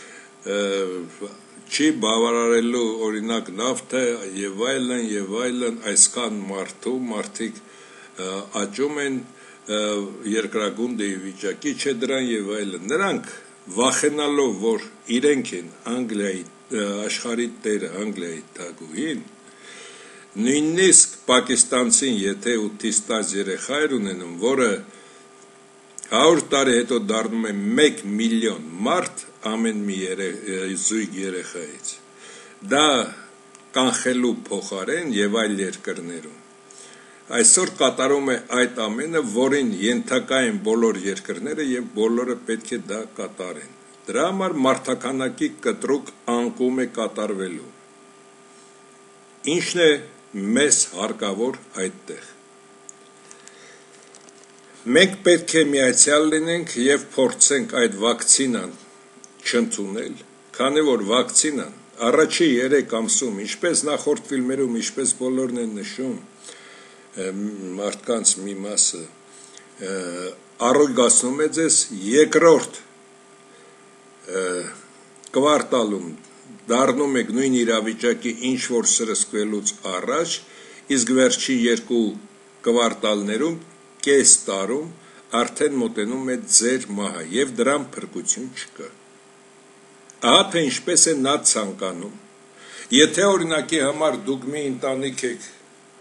չի բավարարելու օրինակ նավթը եւ այլն եւ այլն, այսքան մարդու մարդիկ աճում են երկրագունդի վիճակի չէ դրան եւ այլն։ Նրանք վախենալով, որ իրենք են Անգլիայի աշխարհի տերը, Անգլիայի թագուհին, նույնիսկ պակիստանցին, եթե ութից տաս երեխա էր ունենում, որը հարյուր տարի հետո դառնում է մեկ միլիոն մարդ ամեն մի զույգ երեխայից, դա կանխելու փոխարեն եւ այլ երկրներում այսօր կատարում է այդ ամենը, որին ենթակա են բոլոր երկրները եւ բոլորը պետք է դա կատարեն։ Դրա համար մարդաքանակի կտրուկ անկում է կատարվելու։ Ինչն է մեզ հարկավոր այդտեղ։ Մենք պետք է միացյալ լինենք եւ փորձենք այդ վակցինան չընդունել, քանի որ վակցինան առաջի երեք ամսում, ինչպես նախորդ ֆիլմերում, ինչպես բոլորն են նշում, մարդկանց մի մասը առոգացնում է ձեզ երկրորդ կվարտալում դառնում եք նույն իրավիճակի ինչ որ սրսկվելուց առաջ, իսկ վերջին երկու կվարտալներում կես տարում արդեն մոտենում է ձեր մահը եւ դրան փրկություն չկա։ Ահա թե ինչպես է նա ցանկանում։ Եթե օրինակի համար դուք մի ընտանիք եք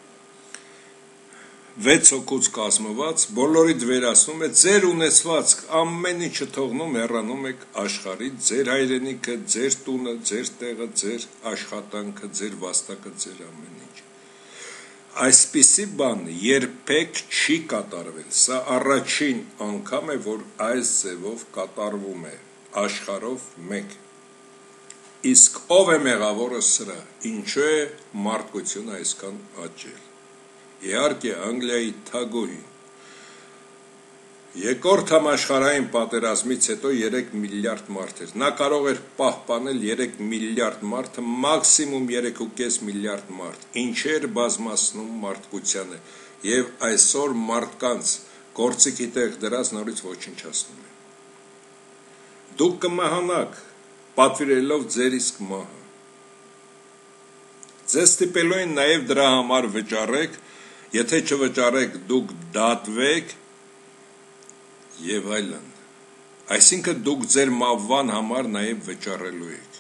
վեց հոգուց կազմված, բոլորիդ վերացնում է ձեր ունեցվածք, ամեն ինչը թողնում հեռանում եք աշխարհից, ձեր հայրենիքը, ձեր տունը, ձեր տեղը, ձեր աշխատանքը, ձեր վաստակը, ձեր ամեն ինչ։ Այսպիսի բան երբեք չի կատարվել։ Սա առաջին անգամ է, որ այս ձևով կատարվում է աշխարհով մեկ։ Իսկ ով է մեղավորը սրա, ինչու է մարդկությունը այսքան աճել։ Իհարկե Անգլիայի թագուհին երկրորդ համաշխարհային պատերազմից հետո երեք միլիարդ մարդ էր։ Նա կարող էր պահպանել երեք միլիարդ մարդը, մաքսիմում երեք ու կես միլիարդ մարդ։ Ինչ էր բազմացնում մարդկությանը եւ այսօր մարդկանց գործիքի տեղ դրած նորից ոչնչացնում է։ Դուք կմահանաք պատվիրելով ձեր իսկ մահը։ Ձեզ ստիպելու են նաեւ դրա համար վճարեք, եթե չվճարեք դուք դատվեք եւ այլն։ Այսինքն դուք ձեր մահվան համար նաեւ վճարելու եք։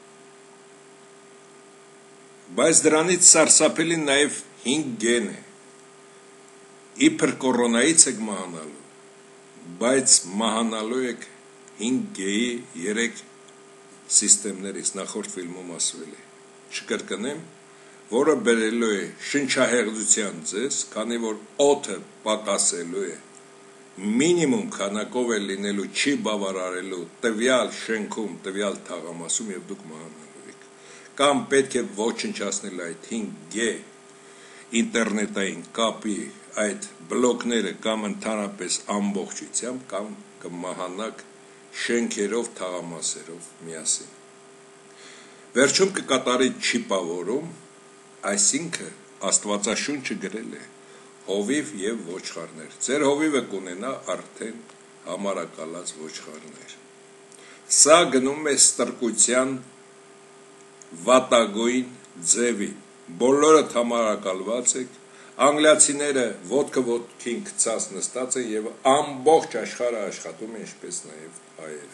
Բայց դրանից սարսափելի նաեւ հինգ գեն է։ Իբր կորոնայից եք մահանալու, բայց մահանալու եք հինգ գեի երեք սիստեմներից, նախորդ ֆիլմում ասվել է։ Չկրկնեմ, որը բերելու է շնչահեղձության ձեզ, քանի որ օդը պակասելու է, մինիմում քանակով է լինելու, չի բավարարելու տվյալ շենքում, տվյալ թաղամասում եւ դուք մահանալու եք։ Կամ պետք է ոչնչացնել այդ հինգ գե ինտերնետային կապի այդ բլոկները կամ ընդհանրապես ամբողջությամբ, կամ կմահանաք շենքերով, թաղամասերով միասին։ Վերջում կկատարի չիպավորում, այսինքն Աստվածաշունչը գրել է հովիվ եւ ոչխարներ։ Ձեր հովիվը կունենա արդեն համարակալած ոչխարներ։ Սա գնում է ստրկության վատագույն ձևի։ Բոլորը համարակալված եք, անգլիացիները ոտքը ոտքին գցած նստած են եւ ամբողջ աշխարհը աշխատում է, ինչպես նաեւ հայերը։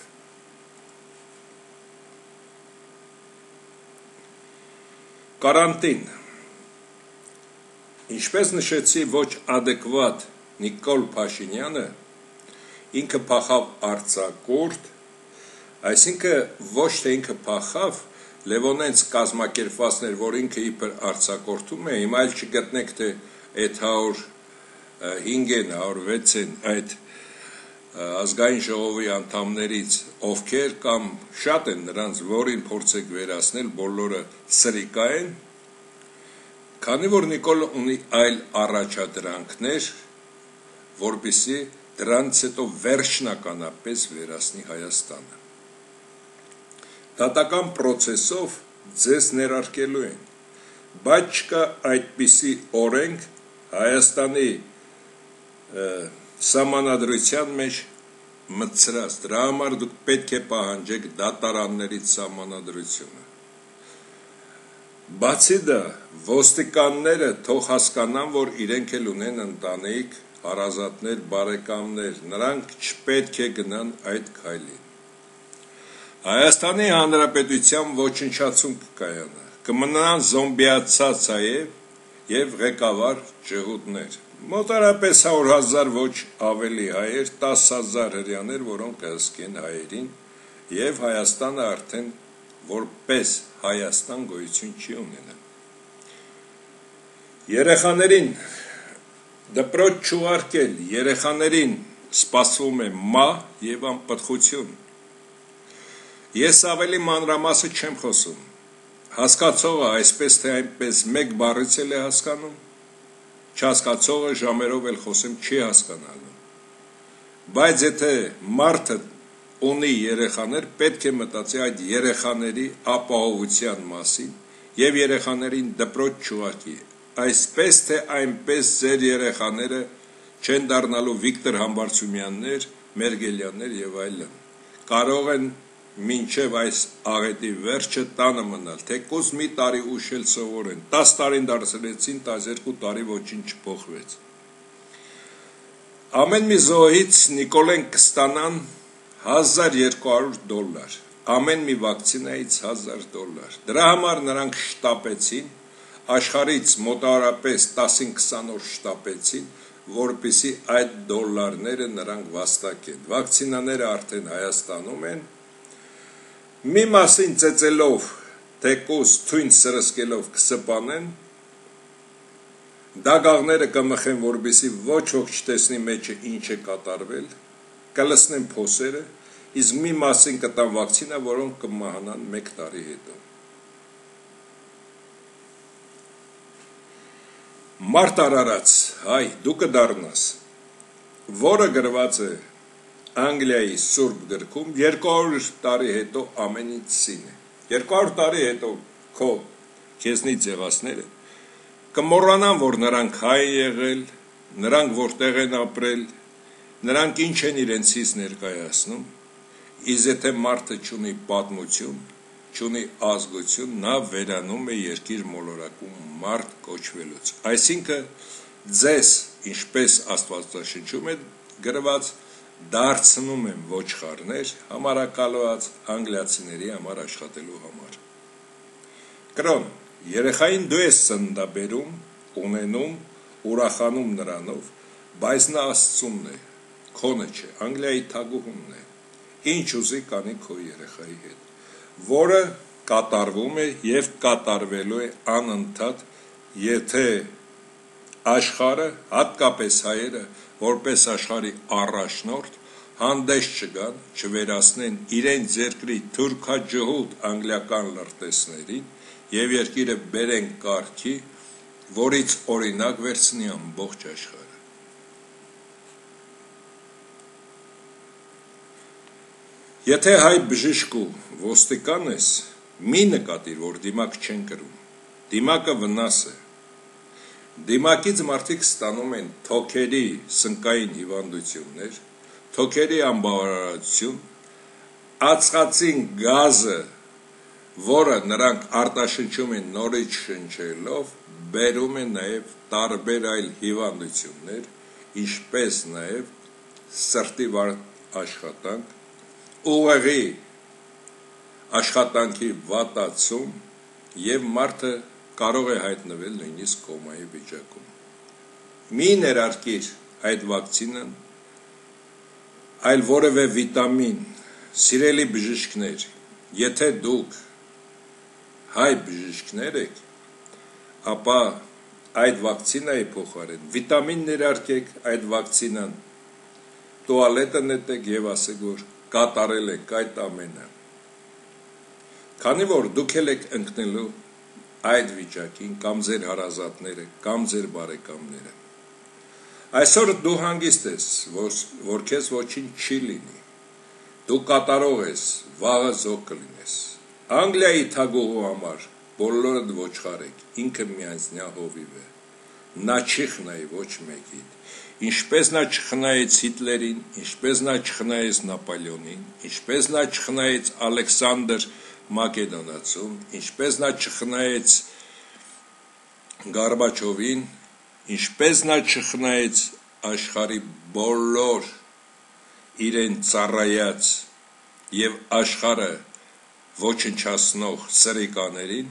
Կարանտին։ Ինչպես նշեցի, ոչ adekvat Նիկոլ Փաշինյանը ինքը փախավ արձակուրդ, այսինքն ոչ թե ինքը փախավ, Լևոնենց կազմակերպվածներ, որ ինքը իբր արձակորդում է, հիմա այլ չգտնեք, թե այդ հարյուր հինգ են, հարյուր վեց են այդ ազգային ժողովի անդամներից ովքեր կամ շատ են նրանց, որին փորձեք վերացնել, բոլորը սրիկա են, քանի որ Նիկոլը ունի այլ առաջադրանքներ, որպեսզի դրանից հետո վերջնականապես վերացնի Հայաստանը։ Դատական process-ով ձեզ ներարկելու են, բայց չկա այդպիսի օրենք Հայաստանի սահմանադրության մեջ մտցրած, դրա համար դուք պետք է պահանջեք դատարաններից սահմանադրությունը։ Բացի դա, ոստիկանները թող հասկանան, որ իրենք էլ ունեն ընտանիք, հարազատներ, բարեկամներ, նրանք չպետք է գնան այդ քայլին։ Հայաստանի Հանրապետության ոչնչացում կկայանա, կմնան զոմբիացած հայեր եւ ղեկավար ջհուդներ։ Մոտարապես հարյուր հազար ոչ ավելի հայեր, տասը հազար հրեաներ, որոնք կհսկեն հայերին, եւ Հայաստանը արդեն որպես Հայաստան գոյություն չի ունենա։ Երեխաներին դպրոց չուղարկել, երեխաներին սպասվում է մահ եւ անպտղություն։ Ես ավելի մանրամասը չեմ խոսում, հասկացողը այսպես թե այնպես մեկ բառից էլ է հասկանում, չհասկացողը ժամերով էլ խոսեմ չի հասկանալու, բայց եթե մարդը ունի երեխաներ, պետք է մտածի այդ երեխաների ապահովության մասին եւ երեխաներին դպրոց չուղարկի, այսպես թե այնպես ձեր երեխաները չեն դառնալու Վիկտոր Համբարձումյաններ, Մերգելյաններ եւ այլն, կարող են մինչև այս աղետի վերջը տանը մնալ, թեկուզ մի տարի ուշ էլ սովորեն, տասը տարին դարձրեցին, տասներկու տարի ոչինչ չփոխվեց։ Ամեն մի զոհից Նիկոլեն կստանան հազար երկու հարյուր դոլար, ամեն մի վակցինայից հազար դոլար, դրա համար նրանք շտապեցին, աշխարհից մոտավորապես տասին քսան օր շտապեցին, որպեսզի այդ դոլարները նրանք վաստակեն, վակցինաները արդեն Հայաստանում են, մի մասին ծեծելով, թեկուզ թույն սրսկելով կսպանեն, դագաղները կմխեն, որպեսզի ոչ ոք չտեսնի մեջը ինչ է կատարվել, կլսնեն փոսերը, իսկ մի մասին կտան վակցինա, որոնք կմահանան մեկ տարի հետո։ Մարդ արարած, հայ, դու կդառնաս, որը գրված է Անգլիայի Սուրբ գրքում երկու հարյուր տարի հետո ամեն ինչ սին է։ երկու հարյուր տարի հետո քո քեզնից եղածները կմոռանան, որ նրանք հայ եղել, նրանք որտեղ են ապրել, նրանք ինչ են իրենցից ներկայացնում, իսկ եթե մարդը չունի պատմություն, չունի ազգություն, նա վերանում է երկիր մոլորակում մարդ կոչվելուց։ Այսինքն ձեզ, ինչպես Աստվածաշնչում է գրված, դարձնում են ոչխարներ, համարակալված անգլիացիների համար աշխատելու համար։ Կրոն, երեխային դու ես ծննդաբերում, ունենում, ուրախանում նրանով, բայց նա Աստծունն է, քոնը չէ, Անգլիայի թագուհունն է, ինչ ուզի կանի քո երեխայի հետ, որը կատարվում է եւ կատարվելու է անընդհատ, եթե աշխարհը, հատկապես հայերը, որպես աշխարհի առաջնորդ, հանդես չգան, չվերացնեն իրենց երկրի թուրքաջհուդ անգլիական լրտեսներին եւ երկիրը բերեն կարգի, որից օրինակ վերցնի ամբողջ աշխարհը։ Եթե հայ բժիշկ ու ոստիկան ես, մի նկատիր, որ դիմակ չեն կրում, դիմակը վնաս է, դիմակից մարդիկ ստանում են թոքերի սնկային հիվանդություններ, թոքերի անբավարարություն, ածխածին գազը, որը նրանք արտաշնչում են նորից շնչելով, բերում է նաև տարբեր այլ հիվանդություններ, ինչպես նաև սրտի վատ աշխատանք, ուղեղի աշխատանքի վատացում եւ մարդը կարող է հայտնվել նույնիսկ կոմայի վիճակում։ Մի ներարկիր այդ վակցինան, այլ որևէ վիտամին, սիրելի բժիշկներ, եթե դուք հայ բժիշկներ եք, ապա այդ վակցինայի փոխարեն վիտամին ներարկեք այդ վակցինան, տուալետը նետեք եւ ասեք, որ կատարել եք այդ ամենը։ Քանի որ դուք եք ընկնելու այդ վիճակին կամ ձեր հարազատները, կամ ձեր բարեկամները։ Այսօր դու հանգիստ ես, որ, որ քեզ ոչինչ չի լինի, դու կատարող ես, վաղը զոհ կլինես, Անգլիայի թագուհու համար բոլորդ ոչխարեք, ինքը միանձնյա հովիվ է, նա չի խնայի ոչ մեկին, ինչպես նա չխնայեց Հիտլերին, ինչպես նա չխնայեց Նապոլեոնին, ինչպես նա չխնայեց Ալեքսանդր Մակեդոնացուն, ինչպես նա չխնայեց Գորբաչովին, ինչպես նա չխնայեց աշխարհի բոլոր իրեն ծառայած եւ աշխարհը ոչնչացնող սրիկաներին,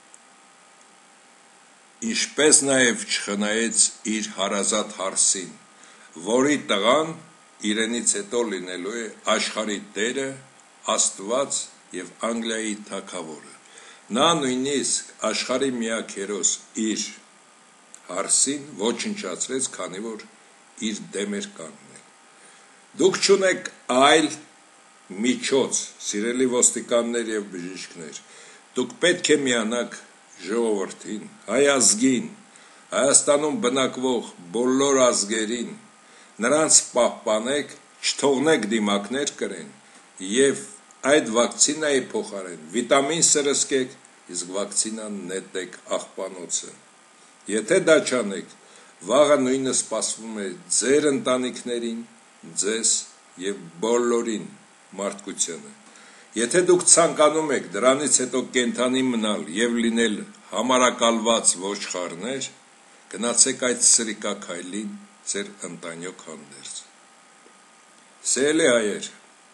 ինչպես նաեւ չխնայեց իր հարազատ հարսին, որի տղան իրենից հետո լինելու է աշխարհի տերը, Աստված եւ Անգլիայի թագավորը։ Նա նույնիսկ աշխարհի միակ հերոս իր հարսին ոչնչացրեց, քանի որ իր դեմ էր կանգնել։ Դուք չունեք այլ միջոց, սիրելի ոստիկաններ եւ բժիշկներ, դուք պետք է միանաք ժողովրդին, հայ ազգին, Հայաստանում բնակվող բոլոր ազգերին, նրանց պահպանեք, չթողնեք դիմակներ կրեն եւ այդ վակցինայի փոխարեն վիտամին սրսկեք, իսկ վակցինան նետեք աղբանոցը։ Եթե դա չանեք, վաղը նույնը սպասվում է ձեր ընտանիքներին, ձեզ եւ բոլորին մարդկությանը։ Եթե դուք ցանկանում եք դրանից հետո կենթանի մնալ եւ լինել համարակալված ոչխարներ, գնացեք այդ սրիկակայլին ձեր ընտանյոք հանդերձ։ Սիրելի հայեր,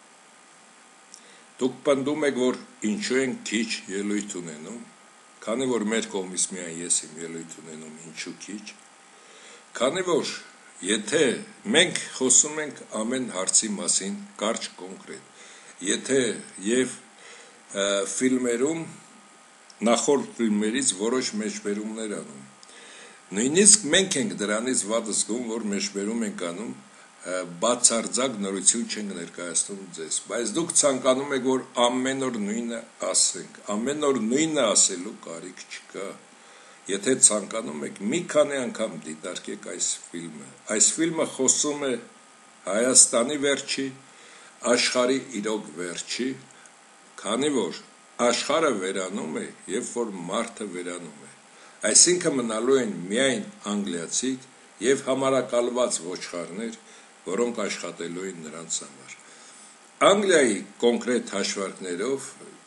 դուք պնդում եք, որ ինչու են քիչ ելույթ ունենում, քանի որ մեր կողմից միայն ես եմ ելույթ ունենում, ինչու քիչ, քանի որ եթե մենք խոսում ենք ամեն հարցի մասին կարճ կոնկրետ, եթե եւ ֆիլմերում նախորդ ֆիլմերից որոշ մեջբերումներ անում, նույնիսկ մենք ենք դրանից վատ զգում, որ մեջբերում ենք անում, բացարձակ նորություն չենք ներկայացնում ձեզ, բայց դուք ցանկանում եք, որ ամեն օր նույնը ասենք, ամեն օր նույնը ասելու կարիք չկա, եթե ցանկանում եք, մի քանի անգամ դիտարկեք այս ֆիլմը, այս ֆիլմը խոսում է Հայաստանի վերջի, աշխարհի իրոք վերջի, քանի որ աշխարհը վերանում է, երբ որ մարդը վերանում է, այսինքն մնալու են միայն անգլիացիք եւ համարակալված ոչխարներ, որոնք աշխատելու են նրանց համար։ Անգլիայի կոնկրետ հաշվարկներով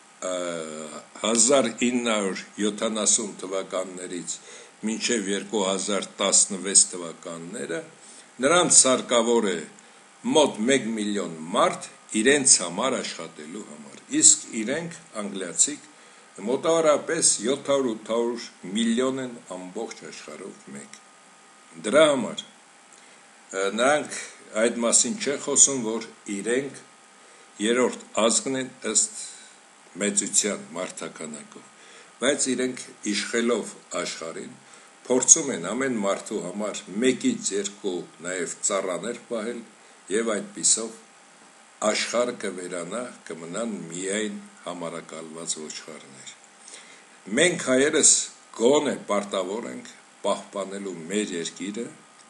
հազար ինը հարյուր յոթանասուն թվականներից մինչև երկու հազար տասնվեց թվականները նրանց սարկավոր է մոտ մեկ միլիոն մարդ իրենց համար աշխատելու համար, իսկ իրենք անգլիացիք մոտավորապես յոթ հարյուր ութ հարյուր միլիոն են ամբողջ աշխարհով մեկ։ Դրա համար նրանք այդ մասին չեն խոսում, որ իրենք երրորդ ազգն են ըստ մեծության մարդականակով, բայց իրենք իշխելով աշխարհին փորձում են ամեն մարդու համար մեկից երկու նաև ծառաներ պահել եւ այդպիսով աշխարհը կվերանա, կմնան միայն համարակալված ոչխարներ։ Մենք հայերս գոնե պարտավոր ենք պահպանելու մեր երկիրը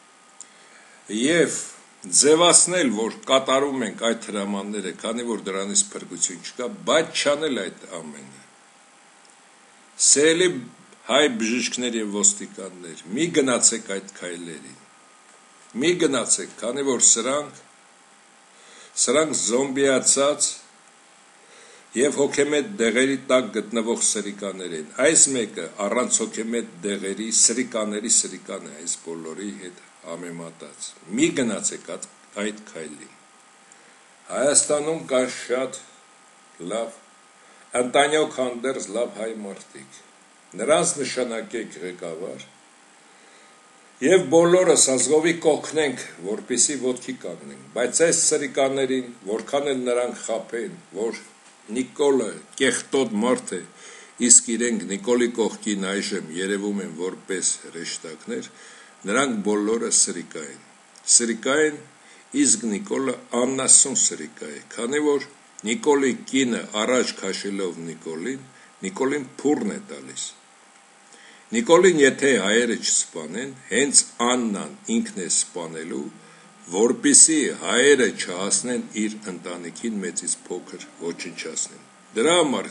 եւ ձևացնել, որ կատարում ենք այդ հրամանները, քանի որ դրանից փրկություն չկա, բայց չանել այդ ամենը։ Սիրելի հայ բժիշկներ եւ ոստիկաններ, մի գնացեք այդ քայլերին։ Մի գնացեք, քանի որ սրանք սրանք զոմբիացած եւ հոգեմետ դեղերի տակ գտնվող սրիկաներ են։ Այս մեկը առանց հոգեմետ դեղերի սրիկաների սրիկան է, այս բոլորի հետ համեմատած։ Մի գնացեք այդ քայլին։ Հայաստանում կա շատ լավ ընտանյոք հանդերձ լավ հայ մարդիկ։ Նրանց նշանակեք ղեկավար եւ բոլորս ազգովի կօգնենք, որպեսի ոտքի կանգնենք, բայց այս սրիկաներին, որքան էլ նրանք խաբեն, որ Նիկոլը կեղտոտ մարդ է, իսկ իրենք Նիկոլի կողքին այժմ երևում են որպես հրեշտակներ, նրանք բոլորը սրիկա են։ Սրիկա են, իսկ Նիկոլը աննասուն սրիկա է, քանի որ Նիկոլի կինը առաջ քաշելով Նիկոլին, Նիկոլին փուրն է տալիս։ Նիկոլին եթե հայերը չսպանեն, հենց Աննան ինքն է սպանելու, որպիսի հայերը չհասնեն իր ընտանիքին մեծից փոքր ոչնչացնեն։ Դրա համար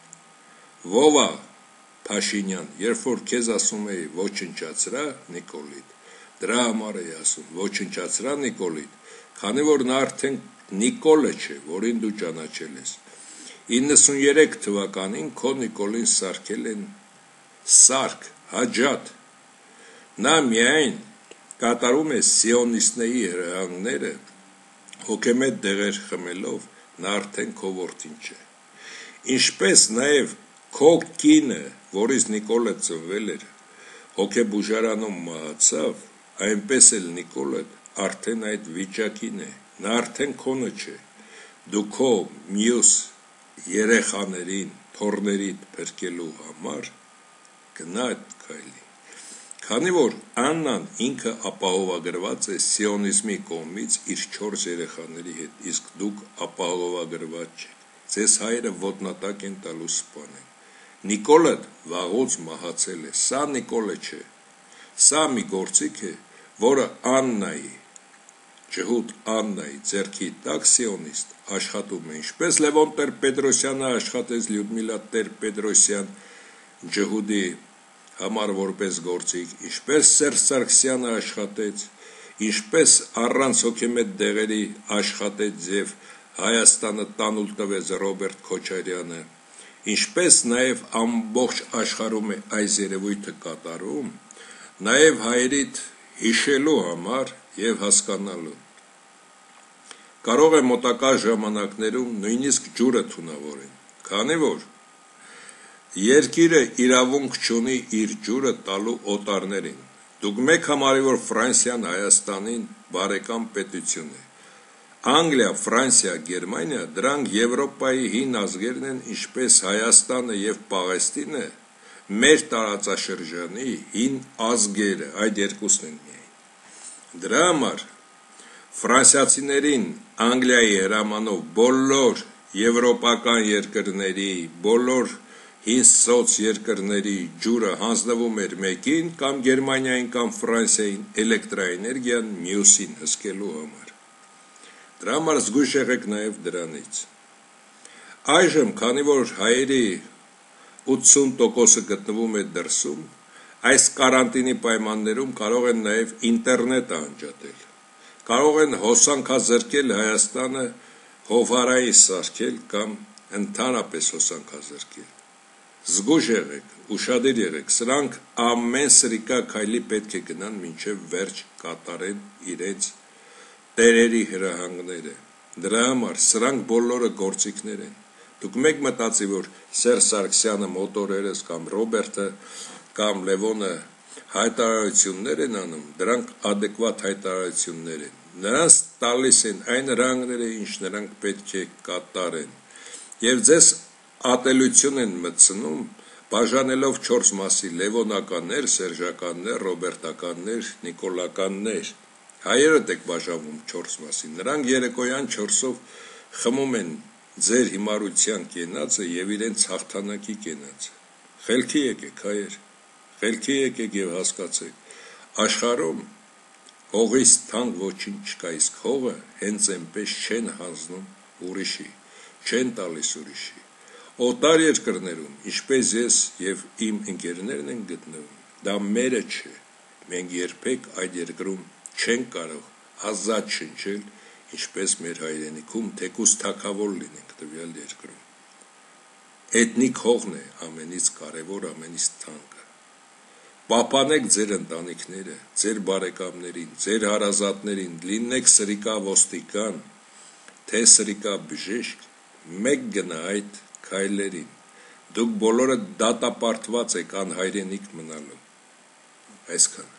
Վովա Փաշինյան, երբ որ քեզ ասում էի ոչնչացրա Նիկոլիդ, դրա համար էի ասում ոչնչացրա Նիկոլիդ, քանի որ նա արդեն Նիկոլը չէ, որին դու ճանաչել ես։ իննսուններեք թվականին քո Նիկոլին սարքել են սարք, հաջատ, նա միայն կատարում է սիոնիստների հրահանգները, հոգեմետ դեղեր խմելով, նա արդեն քո որդին չէ։ Ինչպես նաև քո կինը, որից Նիկոլը ծնվել էր, հոգեբուժարանում մահացավ, այնպես էլ Նիկոլը արդեն այդ վիճակին է, նա արդեն քոնը չէ, դու քո մյուս երեխաներին, թոռներիդ փրկելու համար գնա այդ քայլի։ Քանի որ Աննան ինքը ապահովագրված է սիոնիզմի կողմից իր չորս երեխաների հետ, իսկ դուք ապահովագրված չեք, ձեզ հայերը ոտնատակ են տալու սպանեն։ Նիկոլը վաղուց մահացել է, սա Նիկոլը չէ, սա մի գործիք է, որը Աննայի, ջհուդ Աննայի ձեռքի տակ սիոնիստ աշխատում է, ինչպես Լևոն Տեր-Պետրոսյանը աշխատեց Լյուդմիլա Տեր-Պետրոսյան ջհուդի համար որպես գործիք, ինչպես Սերժ Սարգսյանը աշխատեց, ինչպես առանց հոգեմետ դեղերի աշխատեց եւ Հայաստանը տանուլ տվեց Ռոբերտ Քոչարյանը, ինչպես նաեւ ամբողջ աշխարհում է այս երևույթը կատարում, նաեւ հայերիդ հիշելու համար եւ հասկանալու։ Կարող է մոտակա ժամանակներում նույնիսկ ջուրը թունավորեն, քանի որ երկիրը իրավունք չունի իր ջուրը տալու օտարներին։ Դուք մեկ համարի, որ Ֆրանսիան Հայաստանին բարեկամ պետություն է։ Անգլիա, Ֆրանսիա, Գերմանիա, դրանք Եվրոպայի հին ազգերն են, ինչպես Հայաստանը եւ Պաղեստինը, մեր տարածաշրջանի հին ազգերը, այդ երկուսն են միայն։ Դրա համար ֆրանսիացիներին Անգլիայի հրամանով բոլոր եվրոպական երկրների, բոլոր հին սոց երկրների ջուրը հանձնվում էր մեկին կամ Գերմանիային կամ Ֆրանսիային էլեկտրաէներգիան մյուսին հսկելու համար։ Դրա համար զգույշ եղեք նաև դրանից։ Այժմ, քանի որ հայերի ութսուն տոկոսը գտնվում է դրսում, այս կարանտինի պայմաններում կարող են նաև ինտերնետը անջատել, կարող են հոսանքազրկել Հայաստանը, հովհարայի սարքել կամ ընդհանրապես հոսանքազրկել։ Զգույշ եղեք, ուշադիր եղեք, սրանք ամեն սրիկա քայլի պետք է գնան մինչև վերջ կատարեն իրենց տերերի հրահանգները։ Դրա համար սրանք բոլորը գործիքներ են։ Դուք մեկ մտածի, որ Սերժ Սարգսյանը, մոտորերս կամ Ռոբերտը կամ Լևոնը հայտարարություններ են անում, դրանք ադեկվատ հայտարարություններ են։ Նրանց տալիս են այն հրահանգները, ինչ նրանք պետք է կատարեն։ Եվ ձեզ ատելություն են մտցնում, բաժանելով չորս մասի՝ լևոնականներ, սերժականներ, ռոբերտականներ, նիկոլականներ։ Հայերը դեք բաժանվում չորս մասի, նրանք երեկոյան չորսով խմում են ձեր հիմարության կենացը եւ իրենց հաղթանակի կենացը։ Խելքի եկեք, հայեր, խելքի եկեք եւ հասկացեք, աշխարհում հողից թանկ ոչինչ չկա, իսկ հողը հենց այնպես չեն հանձնում ուրիշի, չեն տալիս ուրիշի։ Օտար երկրներում, ինչպես ես եւ իմ ընկերներն են գտնվում, դա մերը չէ։ Մենք երբեք այդ երկրում չենք կարող ազատ շնչել, ինչպես մեր հայրենիքում, թեկուզ թագավոր լինենք տվյալ երկրում։ Էթնիկ հողն է ամենից կարևոր, ամենից թանկը։ Պահպանեք ձեր ընտանիքները, ձեր բարեկամներին, ձեր հարազատներին, լինեք սրիկա ոստիկան, թե սրիկա բժիշկ, մեկ գնա այդ քայլերին։ Դուք բոլորը դատապարտված եք անհայրենիք մնալու։ Այսքան։